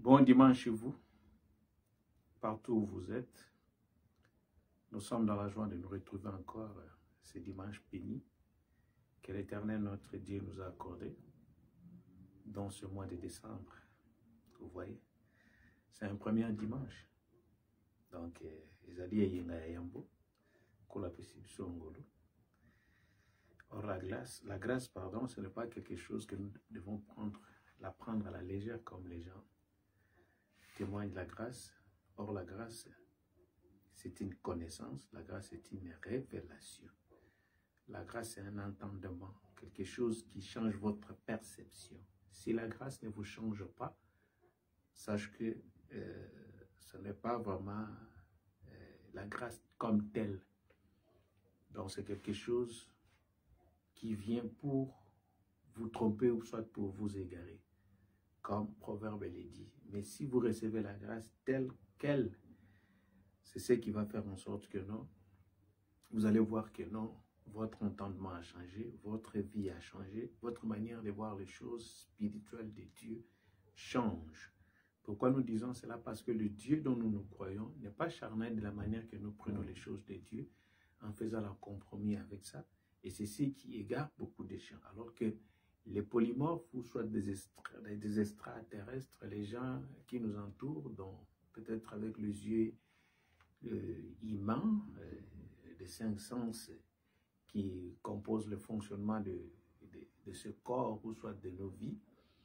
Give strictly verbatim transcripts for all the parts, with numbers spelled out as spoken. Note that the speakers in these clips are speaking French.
Bon dimanche chez vous, partout où vous êtes. Nous sommes dans la joie de nous retrouver encore ce dimanche béni que l'Éternel notre Dieu nous a accordé dans ce mois de décembre. Vous voyez, c'est un premier dimanche. Donc, Ezali et Yengayambo, Kola Pesibsongolo. Or, la grâce, la grâce, pardon, ce n'est pas quelque chose que nous devons prendre, la prendre à la légère comme les gens témoignent de la grâce. Or, la grâce, c'est une connaissance, la grâce est une révélation. La grâce, c'est un entendement, quelque chose qui change votre perception. Si la grâce ne vous change pas, sache que euh, ce n'est pas vraiment euh, la grâce comme telle. Donc, c'est quelque chose qui vient pour vous tromper ou soit pour vous égarer, comme Proverbe le dit. Mais si vous recevez la grâce telle qu'elle, c'est ce qui va faire en sorte que non, vous allez voir que non, votre entendement a changé, votre vie a changé, votre manière de voir les choses spirituelles de Dieu change. Pourquoi nous disons cela? Parce que le Dieu dont nous nous croyons n'est pas charnel de la manière que nous prenons les choses de Dieu en faisant un compromis avec ça. Et c'est ce qui égare beaucoup de gens. Alors que les polymorphes ou soit des, extra, des extraterrestres, les gens qui nous entourent, donc peut-être avec les yeux euh, humains, euh, des cinq sens qui composent le fonctionnement de, de, de ce corps ou soit de nos vies,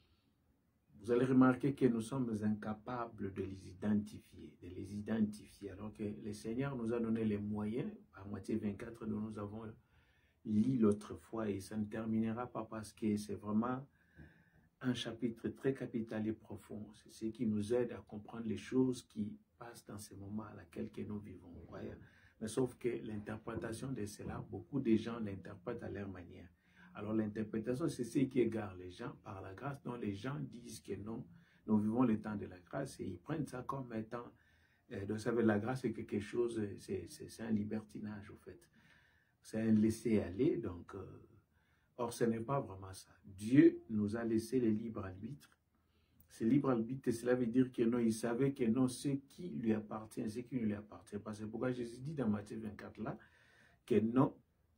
vous allez remarquer que nous sommes incapables de les identifier, de les identifier. Alors que le Seigneur nous a donné les moyens, à Matthieu vingt-quatre, dont nous avons lu l'autre fois, et ça ne terminera pas parce que c'est vraiment un chapitre très capital et profond. C'est ce qui nous aide à comprendre les choses qui passent dans ces moments à laquelle que nous vivons. Voyez? Mais sauf que l'interprétation de cela, beaucoup de gens l'interprètent à leur manière. Alors l'interprétation, c'est ce qui égare les gens par la grâce, dont les gens disent que non, nous vivons le temps de la grâce et ils prennent ça comme étant, euh, donc ça veut dire la grâce c'est quelque chose, c'est un libertinage au fait. C'est un laisser-aller, donc, euh, or ce n'est pas vraiment ça. Dieu nous a laissé le libre arbitre. Ce libre arbitre, cela veut dire que non, il savait que non, ce qui lui appartient, ce qui ne lui appartient pas. C'est pourquoi Jésus dit dans Matthieu vingt-quatre là, que non,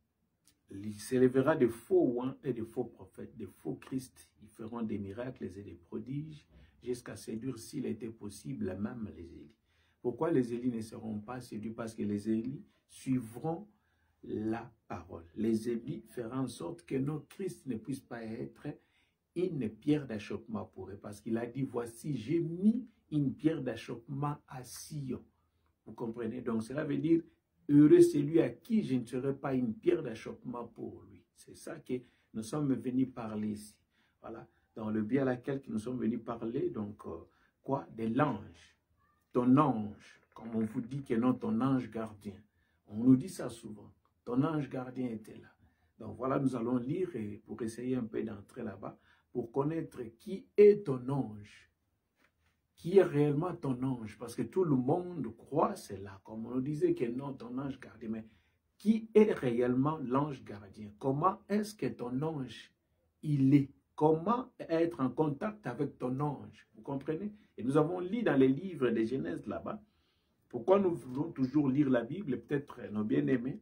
il s'élèvera de faux oins et de faux prophètes, de faux Christ. Ils feront des miracles et des prodiges jusqu'à séduire, s'il était possible, même les Élis. Pourquoi les Élis ne seront pas séduits? Parce que les Élis suivront la parole. Les Élis feront en sorte que notre Christ ne puisse pas être une pierre d'achoppement pour eux. Parce qu'il a dit, voici, j'ai mis une pierre d'achoppement à Sion. Vous comprenez? Donc cela veut dire, heureux celui à qui je ne serai pas une pierre d'achoppement pour lui. C'est ça que nous sommes venus parler ici. Voilà. Dans le bien à laquelle nous sommes venus parler, donc, euh, quoi? De l'ange. Ton ange. Comme on vous dit que non, ton ange gardien. On nous dit ça souvent. Ton ange gardien était là. Donc voilà, nous allons lire et pour essayer un peu d'entrer là-bas, pour connaître qui est ton ange. Qui est réellement ton ange? Parce que tout le monde croit cela. Comme on nous disait que non, ton ange gardien. Mais qui est réellement l'ange gardien? Comment est-ce que ton ange, il est? Comment être en contact avec ton ange? Vous comprenez? Et nous avons lu dans les livres de Genèse là-bas. Pourquoi nous voulons toujours lire la Bible? Peut-être nos bien-aimés,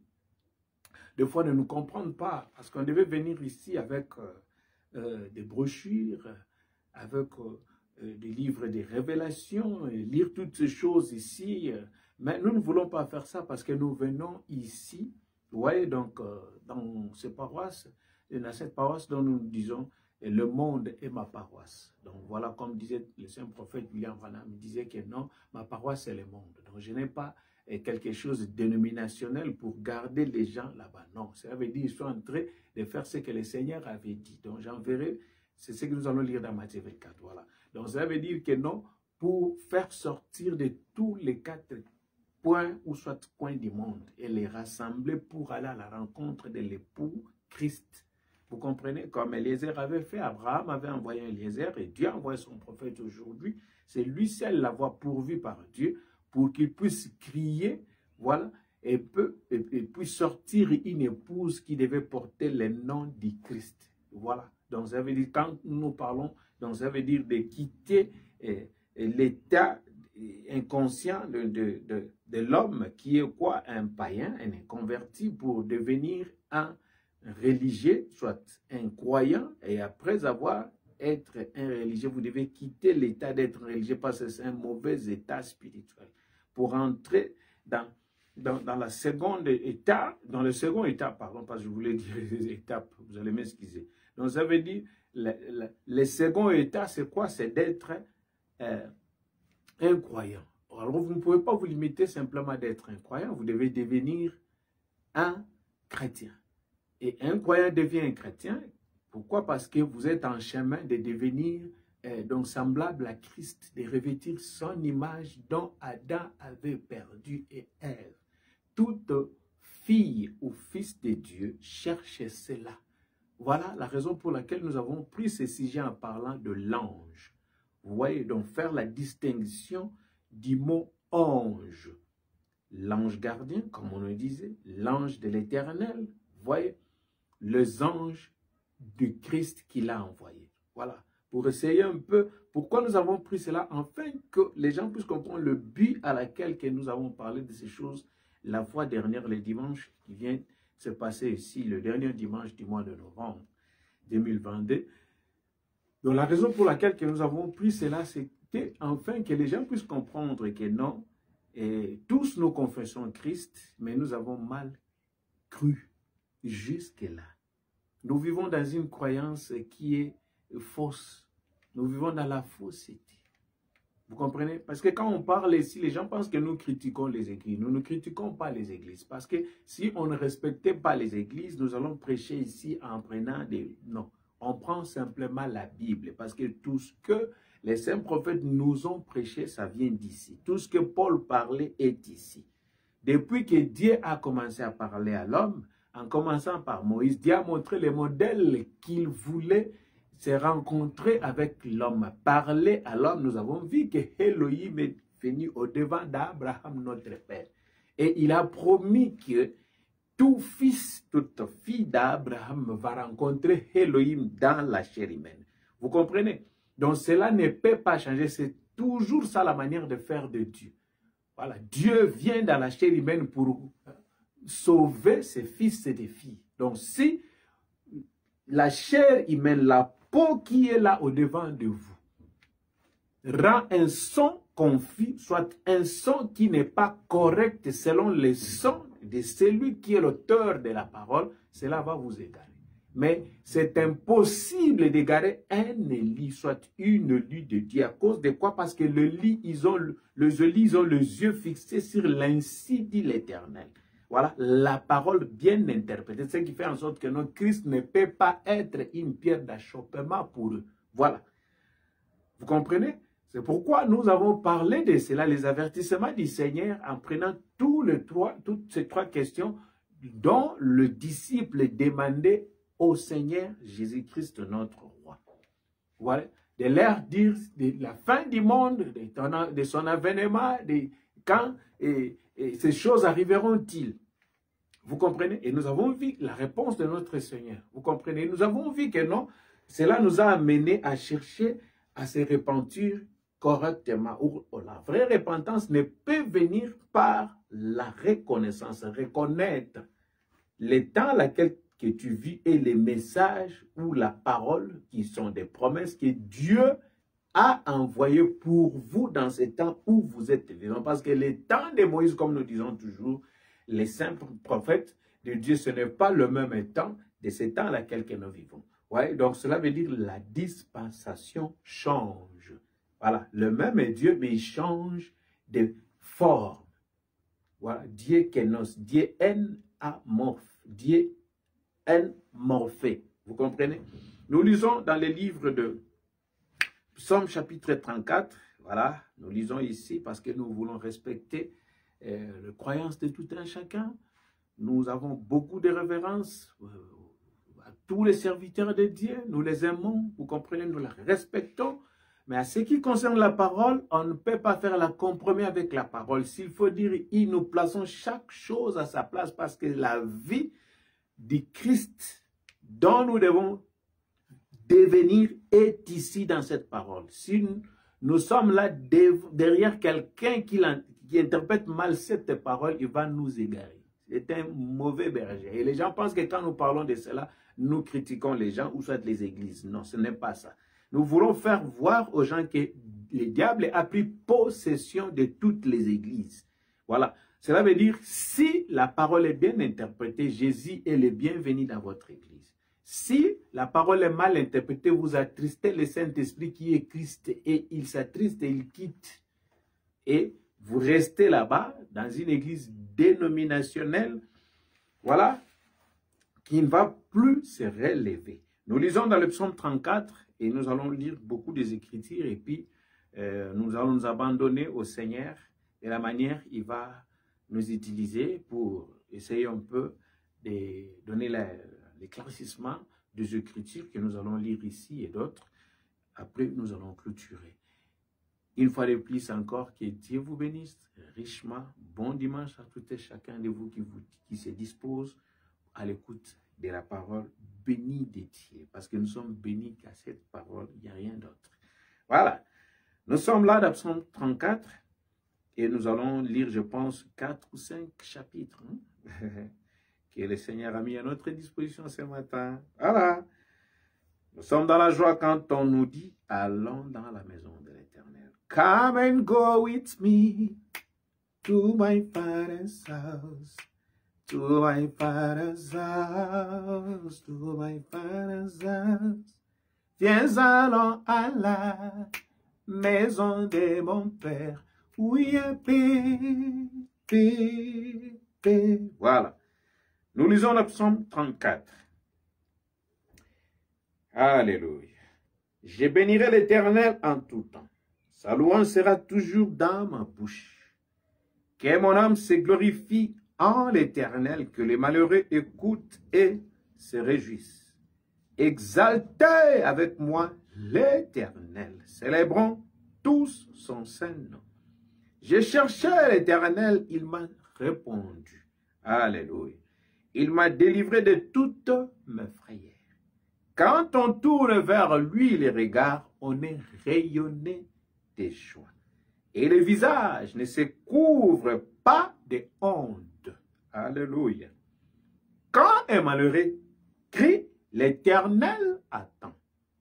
des fois, ne nous comprennent pas. Parce qu'on devait venir ici avec euh, euh, des brochures, avec euh, des livres de révélations, et lire toutes ces choses ici. Mais nous ne voulons pas faire ça parce que nous venons ici, vous voyez, donc, euh, dans ces paroisses, et dans cette paroisse dont nous disons, le monde est ma paroisse. Donc voilà, comme disait le saint prophète William Branham, il disait que non, ma paroisse c'est le monde. Donc je n'ai pas quelque chose de dénominationnel pour garder les gens là-bas. Non, ça veut dire qu'ils sont en train de faire ce que le Seigneur avait dit. Donc j'enverrai, c'est ce que nous allons lire dans Matthieu vingt-quatre. Voilà. Donc ça veut dire que non, pour faire sortir de tous les quatre points ou soit coins du monde et les rassembler pour aller à la rencontre de l'époux Christ. Vous comprenez? Comme Eliezer avait fait, Abraham avait envoyé Eliezer et Dieu a envoyé son prophète aujourd'hui. C'est lui seul la voie pourvue par Dieu pour qu'il puisse crier, voilà, et, peut, et, et puisse sortir une épouse qui devait porter le nom du Christ. Voilà. Donc ça veut dire, quand nous parlons, donc ça veut dire de quitter eh, l'état inconscient de, de, de, de l'homme qui est quoi? Un païen, un inconverti, pour devenir un religieux, soit un croyant, et après avoir être un religieux, vous devez quitter l'état d'être religieux parce que c'est un mauvais état spirituel. Pour entrer dans, dans, dans la seconde état, dans le second état, pardon, parce que je voulais dire les étapes, vous allez m'excuser. Donc ça veut dire, le, le, le second état, c'est quoi? C'est d'être euh, un croyant. Alors vous ne pouvez pas vous limiter simplement d'être un croyant, vous devez devenir un chrétien. Et un croyant devient un chrétien. Pourquoi? Parce que vous êtes en chemin de devenir euh, donc semblable à Christ, de revêtir son image dont Adam avait perdu et Ève. Toute fille ou fils de Dieu cherche cela. Voilà la raison pour laquelle nous avons pris ce sujet en parlant de l'ange. Vous voyez, donc faire la distinction du mot ange. L'ange gardien, comme on le disait, l'ange de l'Éternel. Vous voyez, les anges du Christ qu'il a envoyé. Voilà, pour essayer un peu, pourquoi nous avons pris cela, afin que les gens puissent comprendre le but à laquelle que nous avons parlé de ces choses la fois dernière, le dimanche qui vient se passer ici, le dernier dimanche du mois de novembre deux mille vingt-deux. Donc la raison pour laquelle que nous avons pris cela, c'était enfin que les gens puissent comprendre que non, et tous nous confessons Christ, mais nous avons mal cru jusque-là. Nous vivons dans une croyance qui est fausse. Nous vivons dans la fausseté. Vous comprenez? Parce que quand on parle ici, les gens pensent que nous critiquons les églises. Nous ne critiquons pas les églises. Parce que si on ne respectait pas les églises, nous allons prêcher ici en prenant des... Non, on prend simplement la Bible. Parce que tout ce que les saints prophètes nous ont prêché, ça vient d'ici. Tout ce que Paul parlait est ici. Depuis que Dieu a commencé à parler à l'homme, en commençant par Moïse, Dieu a montré les modèles qu'il voulait se rencontrer avec l'homme, parler à l'homme. Nous avons vu que Elohim est venu au-devant d'Abraham, notre père. Et il a promis que tout fils, toute fille d'Abraham va rencontrer Elohim dans la chair humaine. Vous comprenez? Donc cela ne peut pas changer. C'est toujours ça la manière de faire de Dieu. Voilà, Dieu vient dans la chair humaine pour sauver ses fils et des filles. Donc si la chair humaine, la peau qui est là au-devant de vous, rend un son confus, soit un son qui n'est pas correct selon les sons de celui qui est l'auteur de la parole, cela va vous égarer. Mais c'est impossible d'égarer un lit, soit une lit de Dieu. À cause de quoi? Parce que le lit, ils ont, les Élis, ils ont les yeux fixés sur l'ainsi dit l'Éternel. Voilà, la parole bien interprétée, ce qui fait en sorte que notre Christ ne peut pas être une pierre d'achoppement pour eux. Voilà. Vous comprenez? C'est pourquoi nous avons parlé de cela, les avertissements du Seigneur, en prenant tous les trois, toutes ces trois questions dont le disciple demandait au Seigneur Jésus-Christ, notre roi. Voilà. De leur dire de la fin du monde, de, de son avènement, de quand et, et ces choses arriveront-ils? Vous comprenez? Et nous avons vu la réponse de notre Seigneur. Vous comprenez? Nous avons vu que non, cela nous a amené à chercher à se repentir correctement. La vraie repentance ne peut venir par la reconnaissance, reconnaître les temps laquelle que tu vis et les messages ou la parole qui sont des promesses que Dieu a envoyées pour vous dans ces temps où vous êtes vivant. Parce que les temps de Moïse, comme nous disons toujours, les saints prophètes de Dieu, ce n'est pas le même temps de ces temps laquelle que nous vivons. Ouais, donc cela veut dire la dispensation change. Voilà, le même est Dieu, mais il change de forme. Voilà, Dieu kénos, Dieu en amorphe, Dieu en morphé. Vous comprenez? Nous lisons dans les livres de Psaume chapitre trente-quatre. Voilà, nous lisons ici parce que nous voulons respecter euh, les croyances de tout un chacun. Nous avons beaucoup de révérence euh, à tous les serviteurs de Dieu. Nous les aimons, vous comprenez, nous les respectons. Mais à ce qui concerne la parole, on ne peut pas faire la compromis avec la parole. S'il faut dire, nous plaçons chaque chose à sa place parce que la vie du Christ dont nous devons devenir est ici dans cette parole. Si nous sommes là derrière quelqu'un qui, qui interprète mal cette parole, il va nous égarer. C'est un mauvais berger. Et les gens pensent que quand nous parlons de cela, nous critiquons les gens ou soit les églises. Non, ce n'est pas ça. Nous voulons faire voir aux gens que le diable a pris possession de toutes les églises. Voilà. Cela veut dire, si la parole est bien interprétée, Jésus est le bienvenu dans votre église. Si la parole est mal interprétée, vous attristez le Saint-Esprit qui est Christ et il s'attriste et il quitte. Et vous restez là-bas, dans une église dénominationnelle, voilà, qui ne va plus se relever. Nous lisons dans le psaume trente-quatre et nous allons lire beaucoup des Écritures et puis euh, nous allons nous abandonner au Seigneur et la manière il va nous utiliser pour essayer un peu de donner l'éclaircissement des Écritures que nous allons lire ici et d'autres. Après, nous allons clôturer. Une fois de plus encore, que Dieu vous bénisse richement. Bon dimanche à tout et chacun de vous qui, vous, qui se dispose à l'écoute de la parole bénie de Dieu. Parce que nous sommes bénis qu'à cette parole, il n'y a rien d'autre. Voilà. Nous sommes là dans Psaume trente-quatre et nous allons lire, je pense, quatre ou cinq chapitres hein, que le Seigneur a mis à notre disposition ce matin. Voilà. Nous sommes dans la joie quand on nous dit, allons dans la maison de l'Éternel. Come and go with me to my Father's house, to my Father's house, to my Father's house. Viens allons à la maison de mon Père, où il y a paix, paix, paix. Voilà. Nous lisons le psaume trente-quatre. Alléluia. Je bénirai l'Éternel en tout temps. Sa louange sera toujours dans ma bouche. Que mon âme se glorifie en l'Éternel, que les malheureux écoutent et se réjouissent. Exaltez avec moi l'Éternel. Célébrons tous son saint nom. J'ai cherché l'Éternel, il m'a répondu. Alléluia. Il m'a délivré de toutes mes frayeurs. Quand on tourne vers lui les regards, on est rayonné de joie. Et le visage ne se couvre pas de honte. Alléluia. Quand un malheureux crie, l'Éternel attend.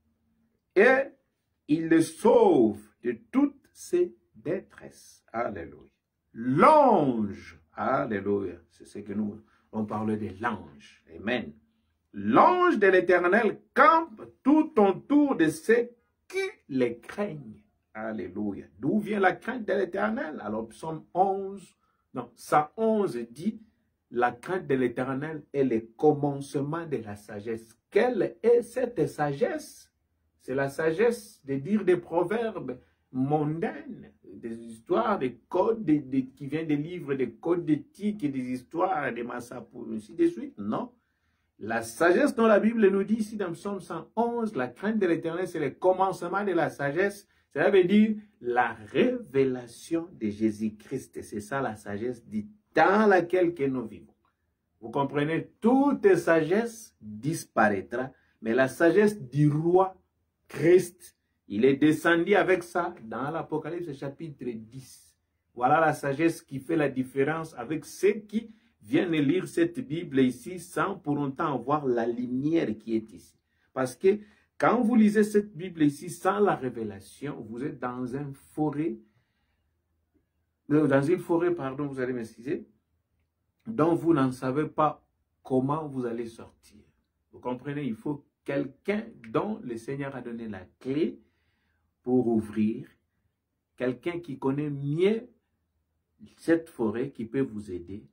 Et il le sauve de toutes ses détresses. Alléluia. L'ange, alléluia, c'est ce que nous, on parle de l'ange. Amen. L'ange de l'Éternel campe tout autour de ceux qui les craignent. Alléluia. D'où vient la crainte de l'Éternel? Alors, psaume onze, non, ça onze dit, la crainte de l'Éternel est le commencement de la sagesse. Quelle est cette sagesse? C'est la sagesse de dire des proverbes mondaines, des histoires, des codes de, de, qui viennent des livres, des codes d'éthique et des histoires de Massapou, ainsi de suite. Non. La sagesse dont la Bible nous dit ici dans Psaume cent onze, la crainte de l'Éternel, c'est le commencement de la sagesse. Ça veut dire la révélation de Jésus-Christ. C'est ça la sagesse dit dans laquelle que nous vivons. Vous comprenez, toute sagesse disparaîtra, mais la sagesse du roi Christ, il est descendu avec ça dans l'Apocalypse chapitre dix. Voilà la sagesse qui fait la différence avec ceux qui viennent lire cette Bible ici sans pour autant voir la lumière qui est ici. Parce que quand vous lisez cette Bible ici sans la révélation, vous êtes dans une forêt, dans une forêt, pardon, vous allez m'excuser, dont vous n'en savez pas comment vous allez sortir. Vous comprenez, il faut quelqu'un dont le Seigneur a donné la clé pour ouvrir, quelqu'un qui connaît mieux cette forêt qui peut vous aider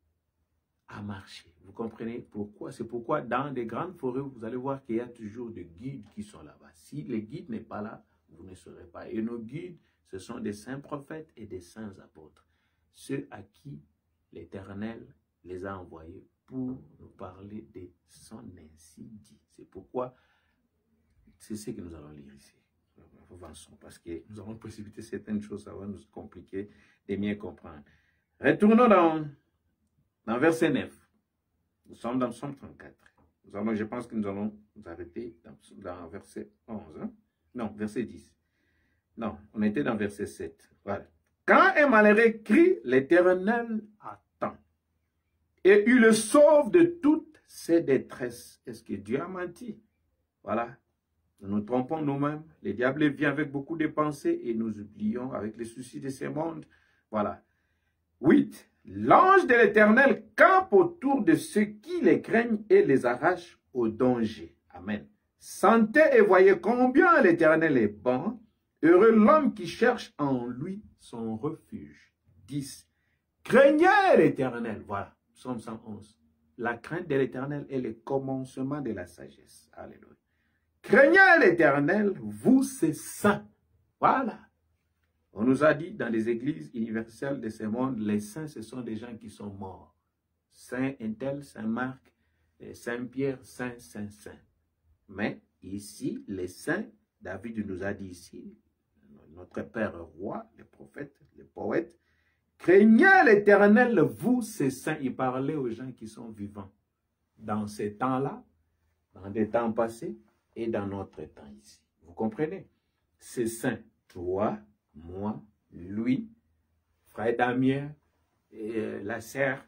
à marcher. Vous comprenez pourquoi? C'est pourquoi dans des grandes forêts, vous allez voir qu'il y a toujours des guides qui sont là-bas. Si le guide n'est pas là, vous ne saurez pas. Et nos guides, ce sont des saints prophètes et des saints apôtres. Ceux à qui l'Éternel les a envoyés pour nous parler de son ainsi dit. C'est pourquoi, c'est ce que nous allons lire ici. Avançons, parce que nous avons précipité certaines choses, ça va nous compliquer de mieux comprendre. Retournons dans, dans verset neuf. Nous sommes dans Psaume trente-quatre. Nous allons, je pense que nous allons nous arrêter dans, dans verset onze. Hein? Non, verset dix. Non, on était dans verset sept. Voilà. Quand un malheureux crie, l'Éternel attend et il le sauve de toutes ses détresses. Est-ce que Dieu a menti? Voilà. Nous nous trompons nous-mêmes. Le diable vient avec beaucoup de pensées et nous oublions avec les soucis de ce monde. Voilà. huit. L'ange de l'Éternel campe autour de ceux qui les craignent et les arrache au danger. Amen. Sentez et voyez combien l'Éternel est bon. Heureux l'homme qui cherche en lui son refuge. dix. Craignez l'Éternel. Voilà. Psaume cent onze. La crainte de l'Éternel est le commencement de la sagesse. Alléluia. Craignez l'Éternel, vous c'est saints. Voilà. On nous a dit dans les églises universelles de ce monde, les saints, ce sont des gens qui sont morts. Saint Intel, Saint Marc, Saint Pierre, Saint, Saint, Saint. Mais ici, les saints, David nous a dit ici, notre Père roi, les prophètes, les poètes, craignez l'Éternel, vous c'est saints. Il parlait aux gens qui sont vivants. Dans ces temps-là, dans des temps passés, et dans notre temps ici. Vous comprenez? C'est saint. Toi, moi, lui, frère Damien, et euh, la sœur,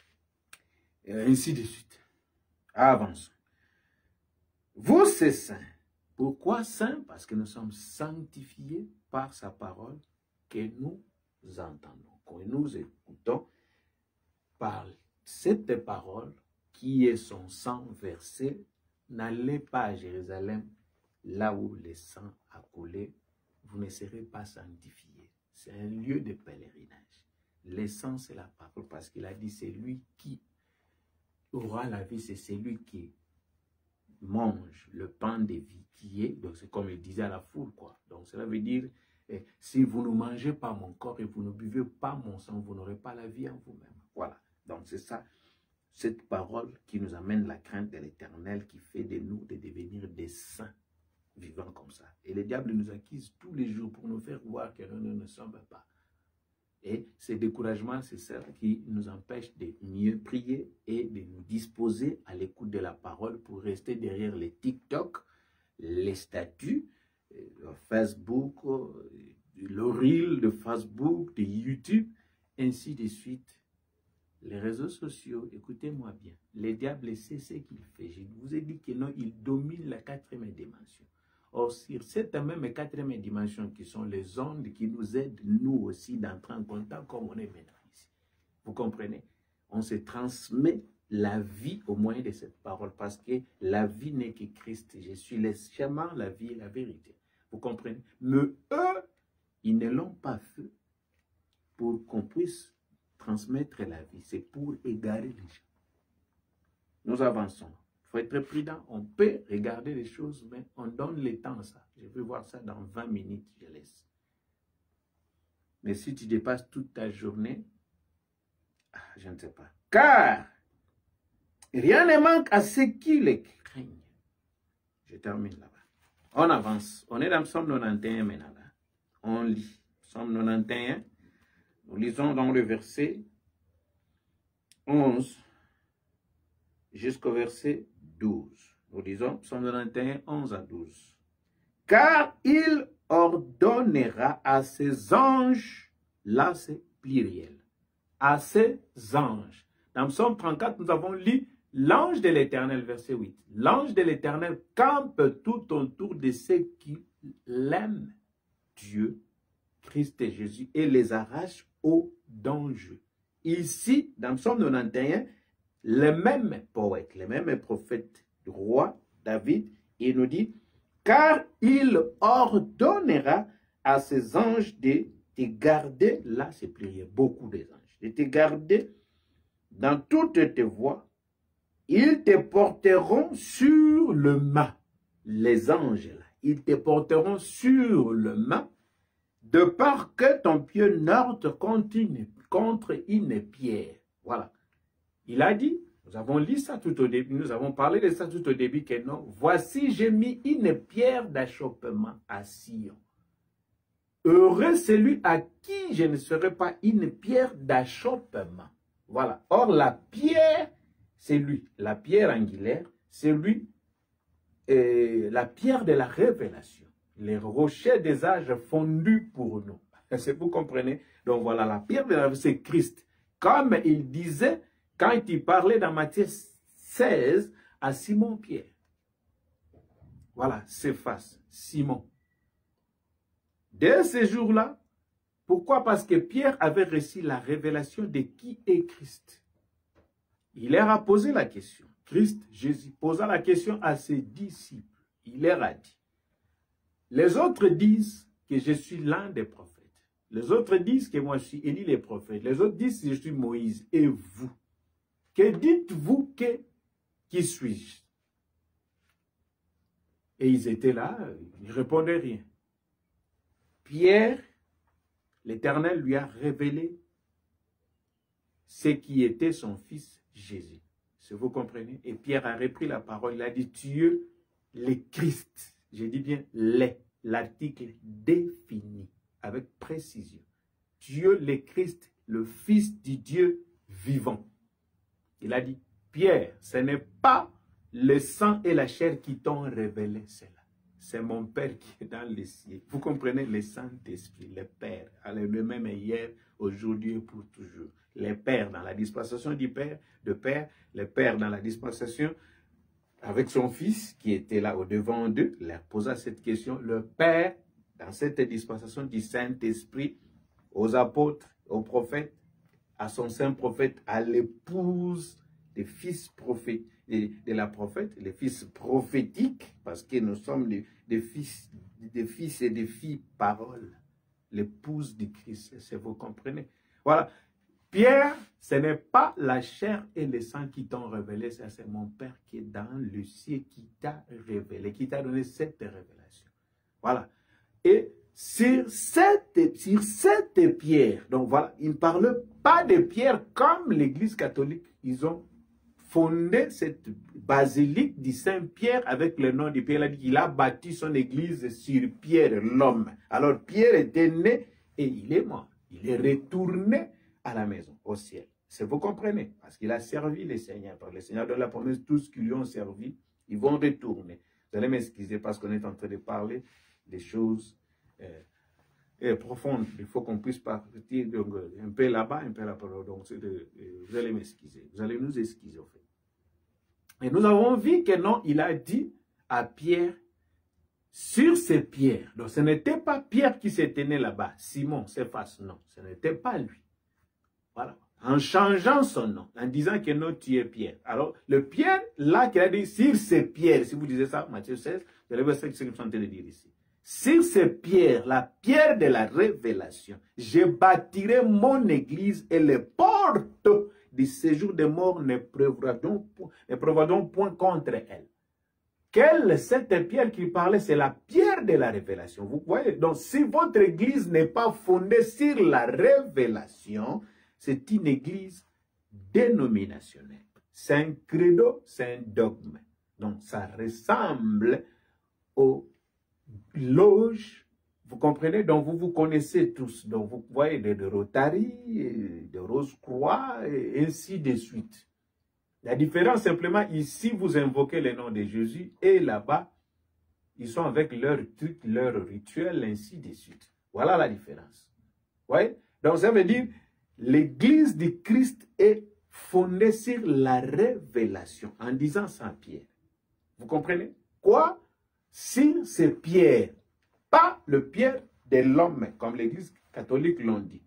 et ainsi de suite. Avançons. Vous, c'est saint. Pourquoi saint? Parce que nous sommes sanctifiés par sa parole que nous entendons, que nous écoutons par cette parole qui est son sang versé. N'allez pas à Jérusalem, là où le sang a coulé, vous ne serez pas sanctifiés. C'est un lieu de pèlerinage. Le sang, c'est la parole, parce qu'il a dit, c'est lui qui aura la vie, c'est celui qui mange le pain de vie, qui est, donc c'est comme il disait à la foule, quoi. Donc cela veut dire, eh, si vous ne mangez pas mon corps et vous ne buvez pas mon sang, vous n'aurez pas la vie en vous-même. Voilà, donc c'est ça. Cette parole qui nous amène la crainte de l'Éternel, qui fait de nous de devenir des saints vivants comme ça. Et le diable nous accuse tous les jours pour nous faire voir que nous ne sommes pas. Et ce découragement, c'est ça qui nous empêche de mieux prier et de nous disposer à l'écoute de la parole pour rester derrière les TikTok, les statuts, le Facebook, le reel de Facebook, de YouTube, ainsi de suite. Les réseaux sociaux, écoutez-moi bien, le diable sait ce qu'il fait. Je vous ai dit que non, il domine la quatrième dimension. Or, sur cette même quatrième dimension qui sont les ondes qui nous aident, nous aussi, d'entrer en contact comme on est maintenant ici. Vous comprenez? On se transmet la vie au moyen de cette parole parce que la vie n'est que Christ. Je suis le chemin, la vie et la vérité. Vous comprenez? Mais eux, ils ne l'ont pas fait pour qu'on puisse transmettre la vie, c'est pour égarer les gens. Nous avançons. Il faut être prudent. On peut regarder les choses, mais on donne le temps à ça. Je vais voir ça dans vingt minutes, je laisse. Mais si tu dépasses toute ta journée, ah, je ne sais pas. Car rien ne manque à ceux qui les craignent. Je termine là-bas. On avance. On est dans Psaume quatre-vingt-onze maintenant. Là. On lit. Psaume quatre-vingt-onze. Nous lisons dans le verset onze jusqu'au verset douze. Nous lisons Psaume quatre-vingt-onze, onze à douze. Car il ordonnera à ses anges, là c'est pluriel, à ses anges. Dans Psaume trente-quatre, nous avons lu l'ange de l'Éternel, verset huit. L'ange de l'Éternel campe tout autour de ceux qui l'aiment, Dieu, Christ et Jésus, et les arrache au danger. Ici, dans Psaume quatre-vingt-onze, le même poète, le même prophète du roi David, il nous dit, car il ordonnera à ses anges de te garder, là c'est prié, beaucoup des anges, de te garder dans toutes tes voies, ils te porteront sur le mât, les anges là, ils te porteront sur le mât, de peur que ton pied n'heurte contre une, contre une pierre. Voilà. Il a dit, nous avons lu ça tout au début, nous avons parlé de ça tout au début, que non, voici j'ai mis une pierre d'achoppement à Sion. Heureux celui à qui je ne serai pas une pierre d'achoppement. Voilà. Or, la pierre, c'est lui. La pierre angulaire, c'est lui, euh, la pierre de la révélation. les rochers des âges fondus pour nous. Est-ce que vous comprenez? Donc voilà, la pierre de la vie, c'est Christ. Comme il disait quand il parlait dans Matthieu seize à Simon-Pierre. Voilà, Céphas, Simon. Dès ce jour-là, pourquoi? Parce que Pierre avait reçu la révélation de qui est Christ. Il leur a posé la question. Christ, Jésus, posa la question à ses disciples. Il leur a dit, les autres disent que je suis l'un des prophètes. Les autres disent que moi je suis Élie les prophètes. Les autres disent que je suis Moïse. Et vous? Que dites-vous que qui suis-je? Et ils étaient là, ils ne répondaient rien. Pierre, l'Éternel lui a révélé ce qui était son fils Jésus. Si vous comprenez? Et Pierre a repris la parole, il a dit, tu es le Christ. Je dis bien les, l'article défini avec précision. Tu es le Christ, le Fils du Dieu vivant. Il a dit, Pierre, ce n'est pas le sang et la chair qui t'ont révélé cela. C'est mon Père qui est dans les cieux. Vous comprenez? Le Saint-Esprit, le Père, le même hier, aujourd'hui et pour toujours. Les pères dans la dispensation du Père, de Père, le Père dans la dispensation avec son Fils qui était là au devant d'eux, leur posa cette question. Le Père, dans cette dispensation du Saint-Esprit, aux apôtres, aux prophètes, à son saint prophète, à l'épouse des fils prophètes, de, de la prophète, les fils prophétiques, parce que nous sommes des, des, fils, des fils et des filles paroles, l'épouse du Christ, si vous comprenez. Voilà. Pierre, ce n'est pas la chair et le sang qui t'ont révélé, c'est mon Père qui est dans le ciel qui t'a révélé, qui t'a donné cette révélation. Voilà. Et sur cette, sur cette pierre, donc voilà, il ne parle pas de pierre comme l'Église catholique, ils ont fondé cette basilique du Saint-Pierre avec le nom de Pierre. Il a dit qu'il a bâti son église sur Pierre, l'homme. Alors Pierre était né et il est mort. Il est retourné à la maison, au ciel. C'est vous comprenez? Parce qu'il a servi le Seigneur. Par le Seigneur donne la promesse, tous qui lui ont servi, ils vont retourner. Vous allez m'excuser parce qu'on est en train de parler des choses euh, euh, profondes. Il faut qu'on puisse partir donc, un peu là-bas, un peu là-bas. Donc, de, euh, vous allez m'excuser. Vous allez nous excuser, en fait. Et nous avons vu que non, il a dit à Pierre, sur ces pierres. Donc, ce n'était pas Pierre qui s'est tenu là-bas. Simon, Céphas, non. Ce n'était pas lui. Voilà. En changeant son nom, en disant que non, tu es Pierre. Alors, le Pierre, là, qu'il a dit, sur ces pierres, si vous disiez ça, Matthieu seize, vous allez voir ce que je suis en train de dire ici. Sur ces pierres, la pierre de la révélation, je bâtirai mon église et les portes du séjour des morts ne prévaudront point contre elle. Quelle cette pierre qui parlait, c'est la pierre de la révélation. Vous voyez, donc si votre église n'est pas fondée sur la révélation, c'est une église dénominationnelle. C'est un credo, c'est un dogme. Donc ça ressemble aux loges, vous comprenez? Donc vous vous connaissez tous. Donc vous voyez de, de Rotary, de Rose-Croix, et ainsi de suite. La différence simplement, ici vous invoquez le nom de Jésus et là-bas, ils sont avec leur truc, leur rituel, ainsi de suite. Voilà la différence. Vous voyez? Donc ça veut dire, l'église du Christ est fondée sur la révélation, en disant Saint Pierre. Vous comprenez? Quoi? Sur ces pierres, pas le pierre de l'homme, comme l'église catholique l'ont dit.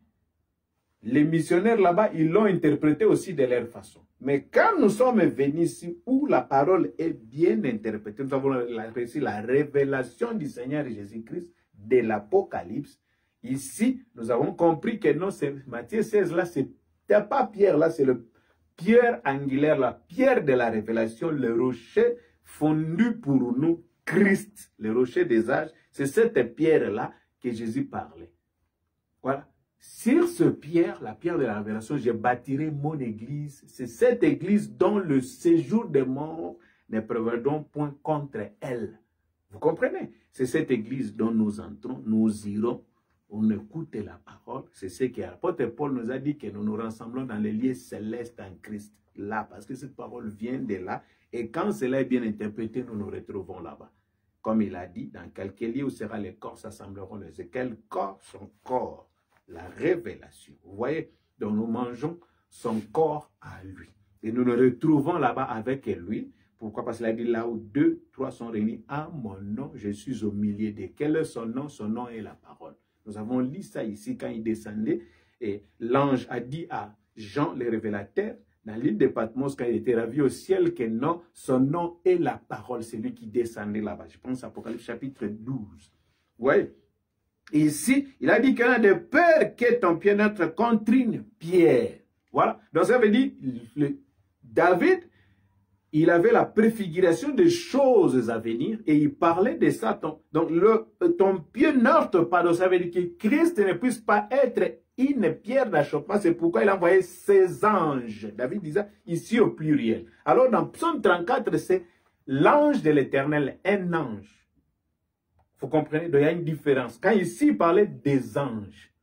Les missionnaires là-bas, ils l'ont interprété aussi de leur façon. Mais quand nous sommes venus ici, où la parole est bien interprétée, nous avons reçu la révélation du Seigneur Jésus-Christ de l'Apocalypse. Ici, nous avons compris que non, c'est Matthieu seize, là, c'est pas Pierre, là, c'est le pierre angulaire, la pierre de la révélation, le rocher fondu pour nous, Christ, le rocher des âges. C'est cette pierre-là que Jésus parlait. Voilà. Sur ce pierre, la pierre de la révélation, je bâtirai mon église. C'est cette église dont le séjour des morts ne prévaudront point contre elle. Vous comprenez? C'est cette église dont nous entrons, nous irons, on écoute la parole. C'est ce que l'apôtre Paul nous a dit, que nous nous rassemblons dans les lieux célestes en Christ. Là, parce que cette parole vient de là. Et quand cela est bien interprété, nous nous retrouvons là-bas. comme il a dit, dans quelque lieu où sera les corps, s'assembleront les œufs. Quel corps? Son corps, la révélation. Vous voyez, donc nous mangeons son corps à lui. Et nous nous retrouvons là-bas avec lui. Pourquoi? Parce qu'il a dit là où deux, trois sont réunis en mon nom, je suis au milieu d'eux. Quel est son nom? Son nom est la parole. Nous avons lu ça ici quand il descendait. Et l'ange a dit à Jean le révélateur, dans l'île de Patmos, quand il était ravi au ciel, que non, son nom est la parole, c'est lui qui descendait là-bas. Je pense à Apocalypse chapitre douze. Vous voyez? Ici, il a dit qu'il y a de peur que ton pied n'entre contre une pierre. Voilà. Donc ça veut dire, le, David, il avait la préfiguration des choses à venir et il parlait de ça. Ton, donc le, ton pied n'heurte pas. Donc ça veut dire que Christ ne puisse pas être une pierre d'achoppement. C'est pourquoi il a envoyé ses anges. David disait ici au pluriel. Alors dans Psaume trente-quatre, c'est l'ange de l'Éternel, un ange. Vous comprenez? Donc il y a une différence. Quand ici il parlait des anges,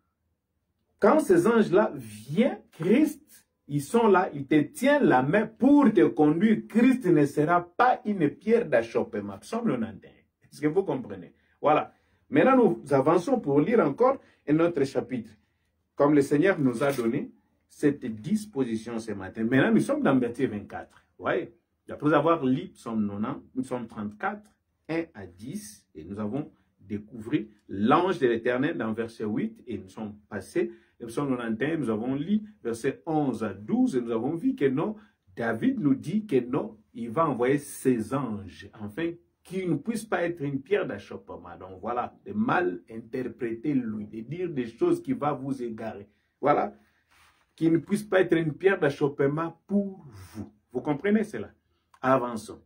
quand ces anges-là viennent, Christ, ils sont là, ils te tiennent la main pour te conduire. Christ ne sera pas une pierre d'achoppement. Psaume quatre-vingt-onze. Est-ce que vous comprenez? Voilà. Maintenant, nous avançons pour lire encore un autre chapitre. Comme le Seigneur nous a donné cette disposition ce matin. Maintenant, nous sommes dans Matthieu vingt-quatre. Vous voyez? Après avoir lu Psaume quatre-vingt-dix, nous sommes trente-quatre, un à dix, et nous avons découvert l'ange de l'Éternel dans verset huit, et nous sommes passés. Le Psaume quatre-vingt-onze, nous avons lu verset onze à douze, et nous avons vu que non, David nous dit que non, il va envoyer ses anges, afin qu'ils ne puissent pas être une pierre d'achoppement. Donc voilà, de mal interpréter lui, de dire des choses qui vont vous égarer. Voilà, qu'ils ne puissent pas être une pierre d'achoppement pour vous. Vous comprenez cela? Avançons.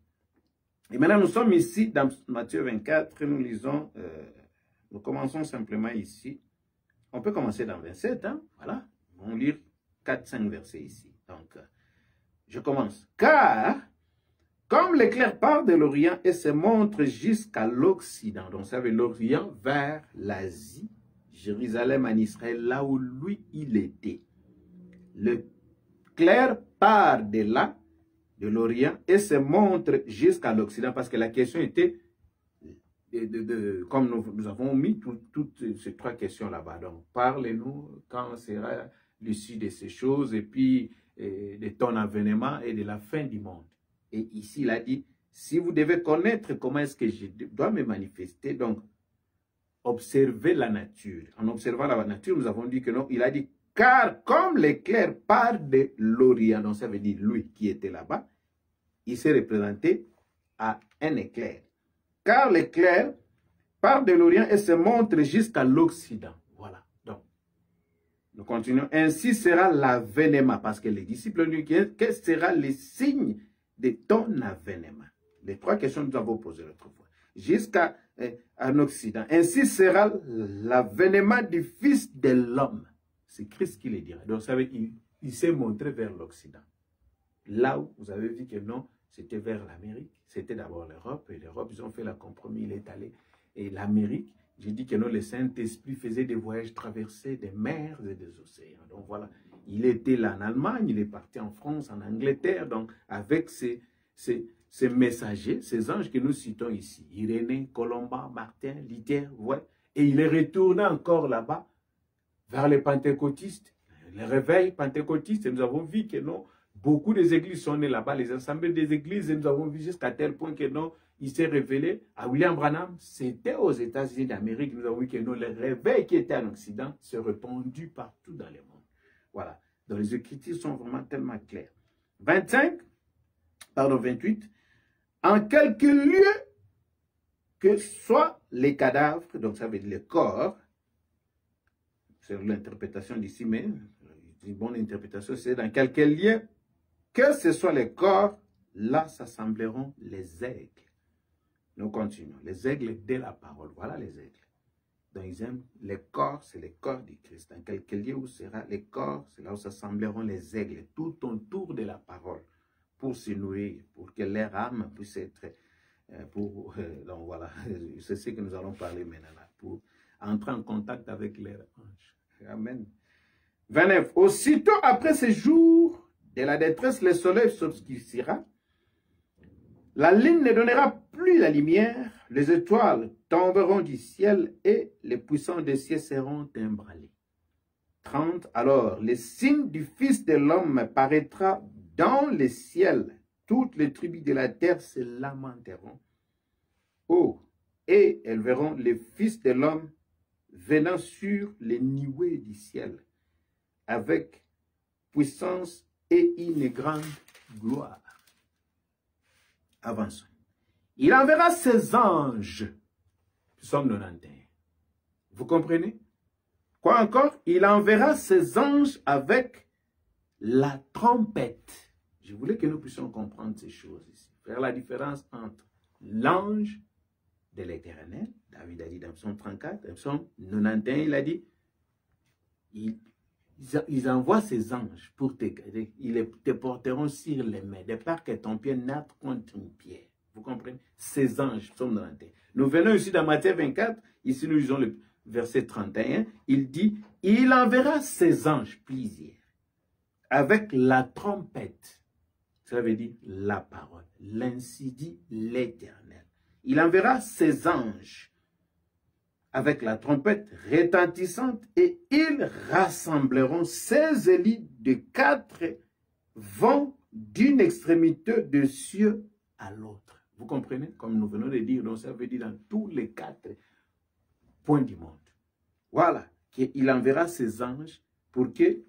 Et maintenant, nous sommes ici dans Matthieu vingt-quatre, nous lisons, euh, nous commençons simplement ici. On peut commencer dans vingt-sept, hein? Voilà. On va lire quatre cinq versets ici. Donc, je commence. Car, comme l'éclair part de l'Orient et se montre jusqu'à l'Occident, donc ça veut dire l'Orient vers l'Asie, Jérusalem en Israël, là où lui il était. L'éclair part de là, de l'Orient, et se montre jusqu'à l'Occident, parce que la question était, De, de, de, comme nous, nous avons mis tout, toutes ces trois questions là-bas. Donc, parlez-nous quand sera l'issue de ces choses, et puis et de ton avènement et de la fin du monde. Et ici, il a dit, si vous devez connaître comment est-ce que je dois me manifester, donc, observez la nature. En observant la nature, nous avons dit que non, il a dit, car comme l'éclair part de l'Orient, donc ça veut dire lui qui était là-bas, il s'est représenté à un éclair. Car l'éclair part de l'Orient et se montre jusqu'à l'Occident. Voilà. Donc, nous continuons. Ainsi sera l'avènement. Parce que les disciples lui disent, quel sera le signe de ton avènement? Les trois questions que nous avons posées l'autre fois. Jusqu'à eh, en Occident. Ainsi sera l'avènement du Fils de l'homme. C'est Christ qui le dira. Donc, ça veut dire qu'il il s'est montré vers l'Occident. Là où vous avez vu que non, c'était vers l'Amérique. C'était d'abord l'Europe. Et l'Europe, ils ont fait le compromis. Il est allé. Et l'Amérique, j'ai dit que non, le Saint-Esprit faisait des voyages traversés des mers et des océans. Donc voilà, il était là en Allemagne, il est parti en France, en Angleterre. Donc avec ces, ces, ces messagers, ces anges que nous citons ici, Irénée, Colomba, Martin, Luther, ouais. Et il est retourné encore là-bas vers les pentecôtistes, le réveil pentecôtiste. Et nous avons vu que non, beaucoup des églises sont nées là-bas, les assemblées des églises, et nous avons vu jusqu'à tel point que non, il s'est révélé à William Branham, c'était aux États-Unis d'Amérique, nous avons vu que non, le réveil qui était en Occident s'est répandu partout dans le monde. Voilà, donc les Écritures sont vraiment tellement claires. vingt-cinq, pardon, vingt-huit, en quelque lieu que soient les cadavres, donc ça veut dire le corps, c'est l'interprétation d'ici, mais une bonne interprétation, c'est dans quelque lieu que ce soit les corps, là s'assembleront les aigles. Nous continuons. Les aigles de la parole. Voilà les aigles. Donc ils aiment les corps, c'est les corps du Christ. Dans quelque lieu où sera les corps, c'est là où s'assembleront les aigles, tout autour de la parole, pour se nourrir, pour que leur âme puisse être, euh, pour, euh, donc voilà, c'est ce que nous allons parler maintenant, là, pour entrer en contact avec leur ange. Amen. vingt-neuf. Aussitôt après ces jours de la détresse, le soleil s'obscurcira. La lune ne donnera plus la lumière, les étoiles tomberont du ciel et les puissants des cieux seront ébranlés. trente. Alors, le signe du Fils de l'homme paraîtra dans les ciels. Toutes les tribus de la terre se lamenteront. Oh, et elles verront le Fils de l'homme venant sur les nuées du ciel avec puissance et une grande gloire. Avançons. Il enverra ses anges. Psaume quatre-vingt-onze. Vous comprenez? Quoi encore? Il enverra ses anges avec la trompette. Je voulais que nous puissions comprendre ces choses ici. Faire la différence entre l'ange de l'Éternel. David a dit dans Psaume trente-quatre, dans Psaume quatre-vingt-onze, il a dit, il, ils envoient ses anges pour te garder. Ils te porteront sur les mains, de peur que ton pied n'atte contre une pierre. Vous comprenez? Ces anges, Psaume quatre-vingt-onze. Nous venons ici dans Matthieu vingt-quatre, ici nous lisons le verset trente et un, il dit, il enverra ses anges, plusieurs, avec la trompette. Ça veut dire la parole. L'ainsi dit l'Éternel. Il enverra ses anges avec la trompette retentissante et ils rassembleront ses élites de quatre vents d'une extrémité de cieux à l'autre. Vous comprenez? Comme nous venons de dire, donc ça veut dire dans tous les quatre points du monde. Voilà, qu'il enverra ses anges pour que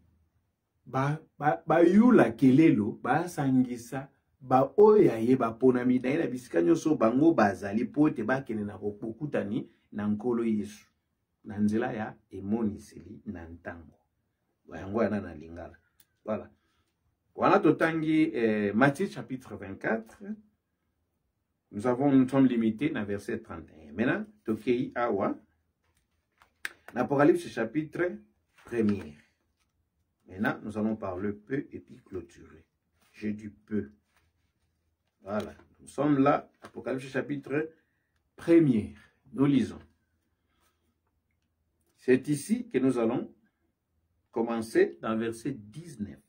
ba ba ba yula kelelo ba sangisa ba oyaye ba ponami na ina bisika nyoso bango bazali pote ba kene na bokutani na nkolo Yesu na nzela ya emoniseli na ntango yango yana na lingala. Voilà. Voilà totangi eh, Matthieu chapitre vingt-quatre. Nous avons nous sommes limités dans verset trente et un. Maintenant, tokei awa l'Apocalypse chapitre premier. Maintenant, nous allons parler peu et puis clôturer. J'ai du peu. Voilà. Nous sommes là, Apocalypse chapitre premier. Nous lisons. C'est ici que nous allons commencer dans verset dix-neuf.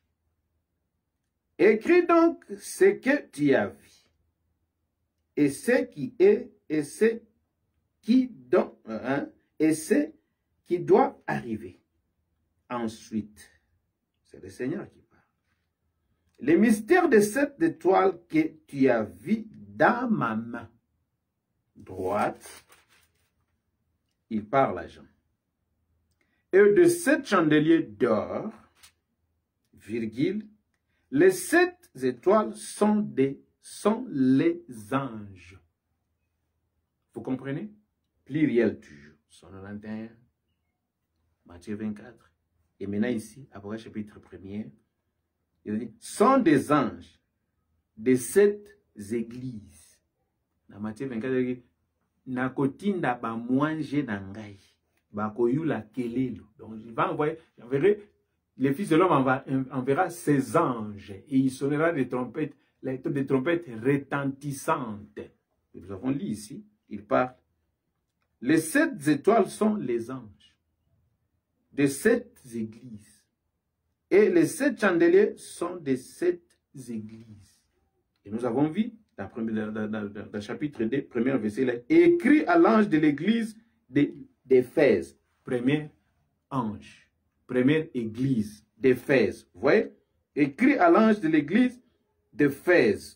Écris donc ce que tu as vu, et ce qui est, et ce qui, donc, hein, et ce qui doit arriver. Ensuite, c'est le Seigneur qui parle. Les mystères de cette étoile que tu as vu dans ma main droite, il parle à Jean. Et de sept chandeliers d'or, virgule, les sept étoiles sont, des, sont les anges. Vous comprenez? Pluriel toujours. Psaume quatre-vingt-onze, Matthieu vingt-quatre. Et maintenant ici, Apocalypse chapitre premier, il dit, sont des anges de sept églises. Dans Matthieu vingt-quatre, il dit, nakotinda ba mwanje nangai, ba koyula kelelo. Donc il va envoyer, j'enverrai, le Fils de l'homme enverra, enverra ses anges et il sonnera des trompettes, des trompettes retentissantes. Et nous avons lu ici, il parle. Les sept étoiles sont les anges de sept églises. Et les sept chandeliers sont des sept églises. Et nous avons vu dans le chapitre deux, premier verset, là, écrit à l'ange de l'église d'Éphèse. Premier ange, première église d'Éphèse. Vous voyez? Écrit à l'ange de l'église d'Éphèse.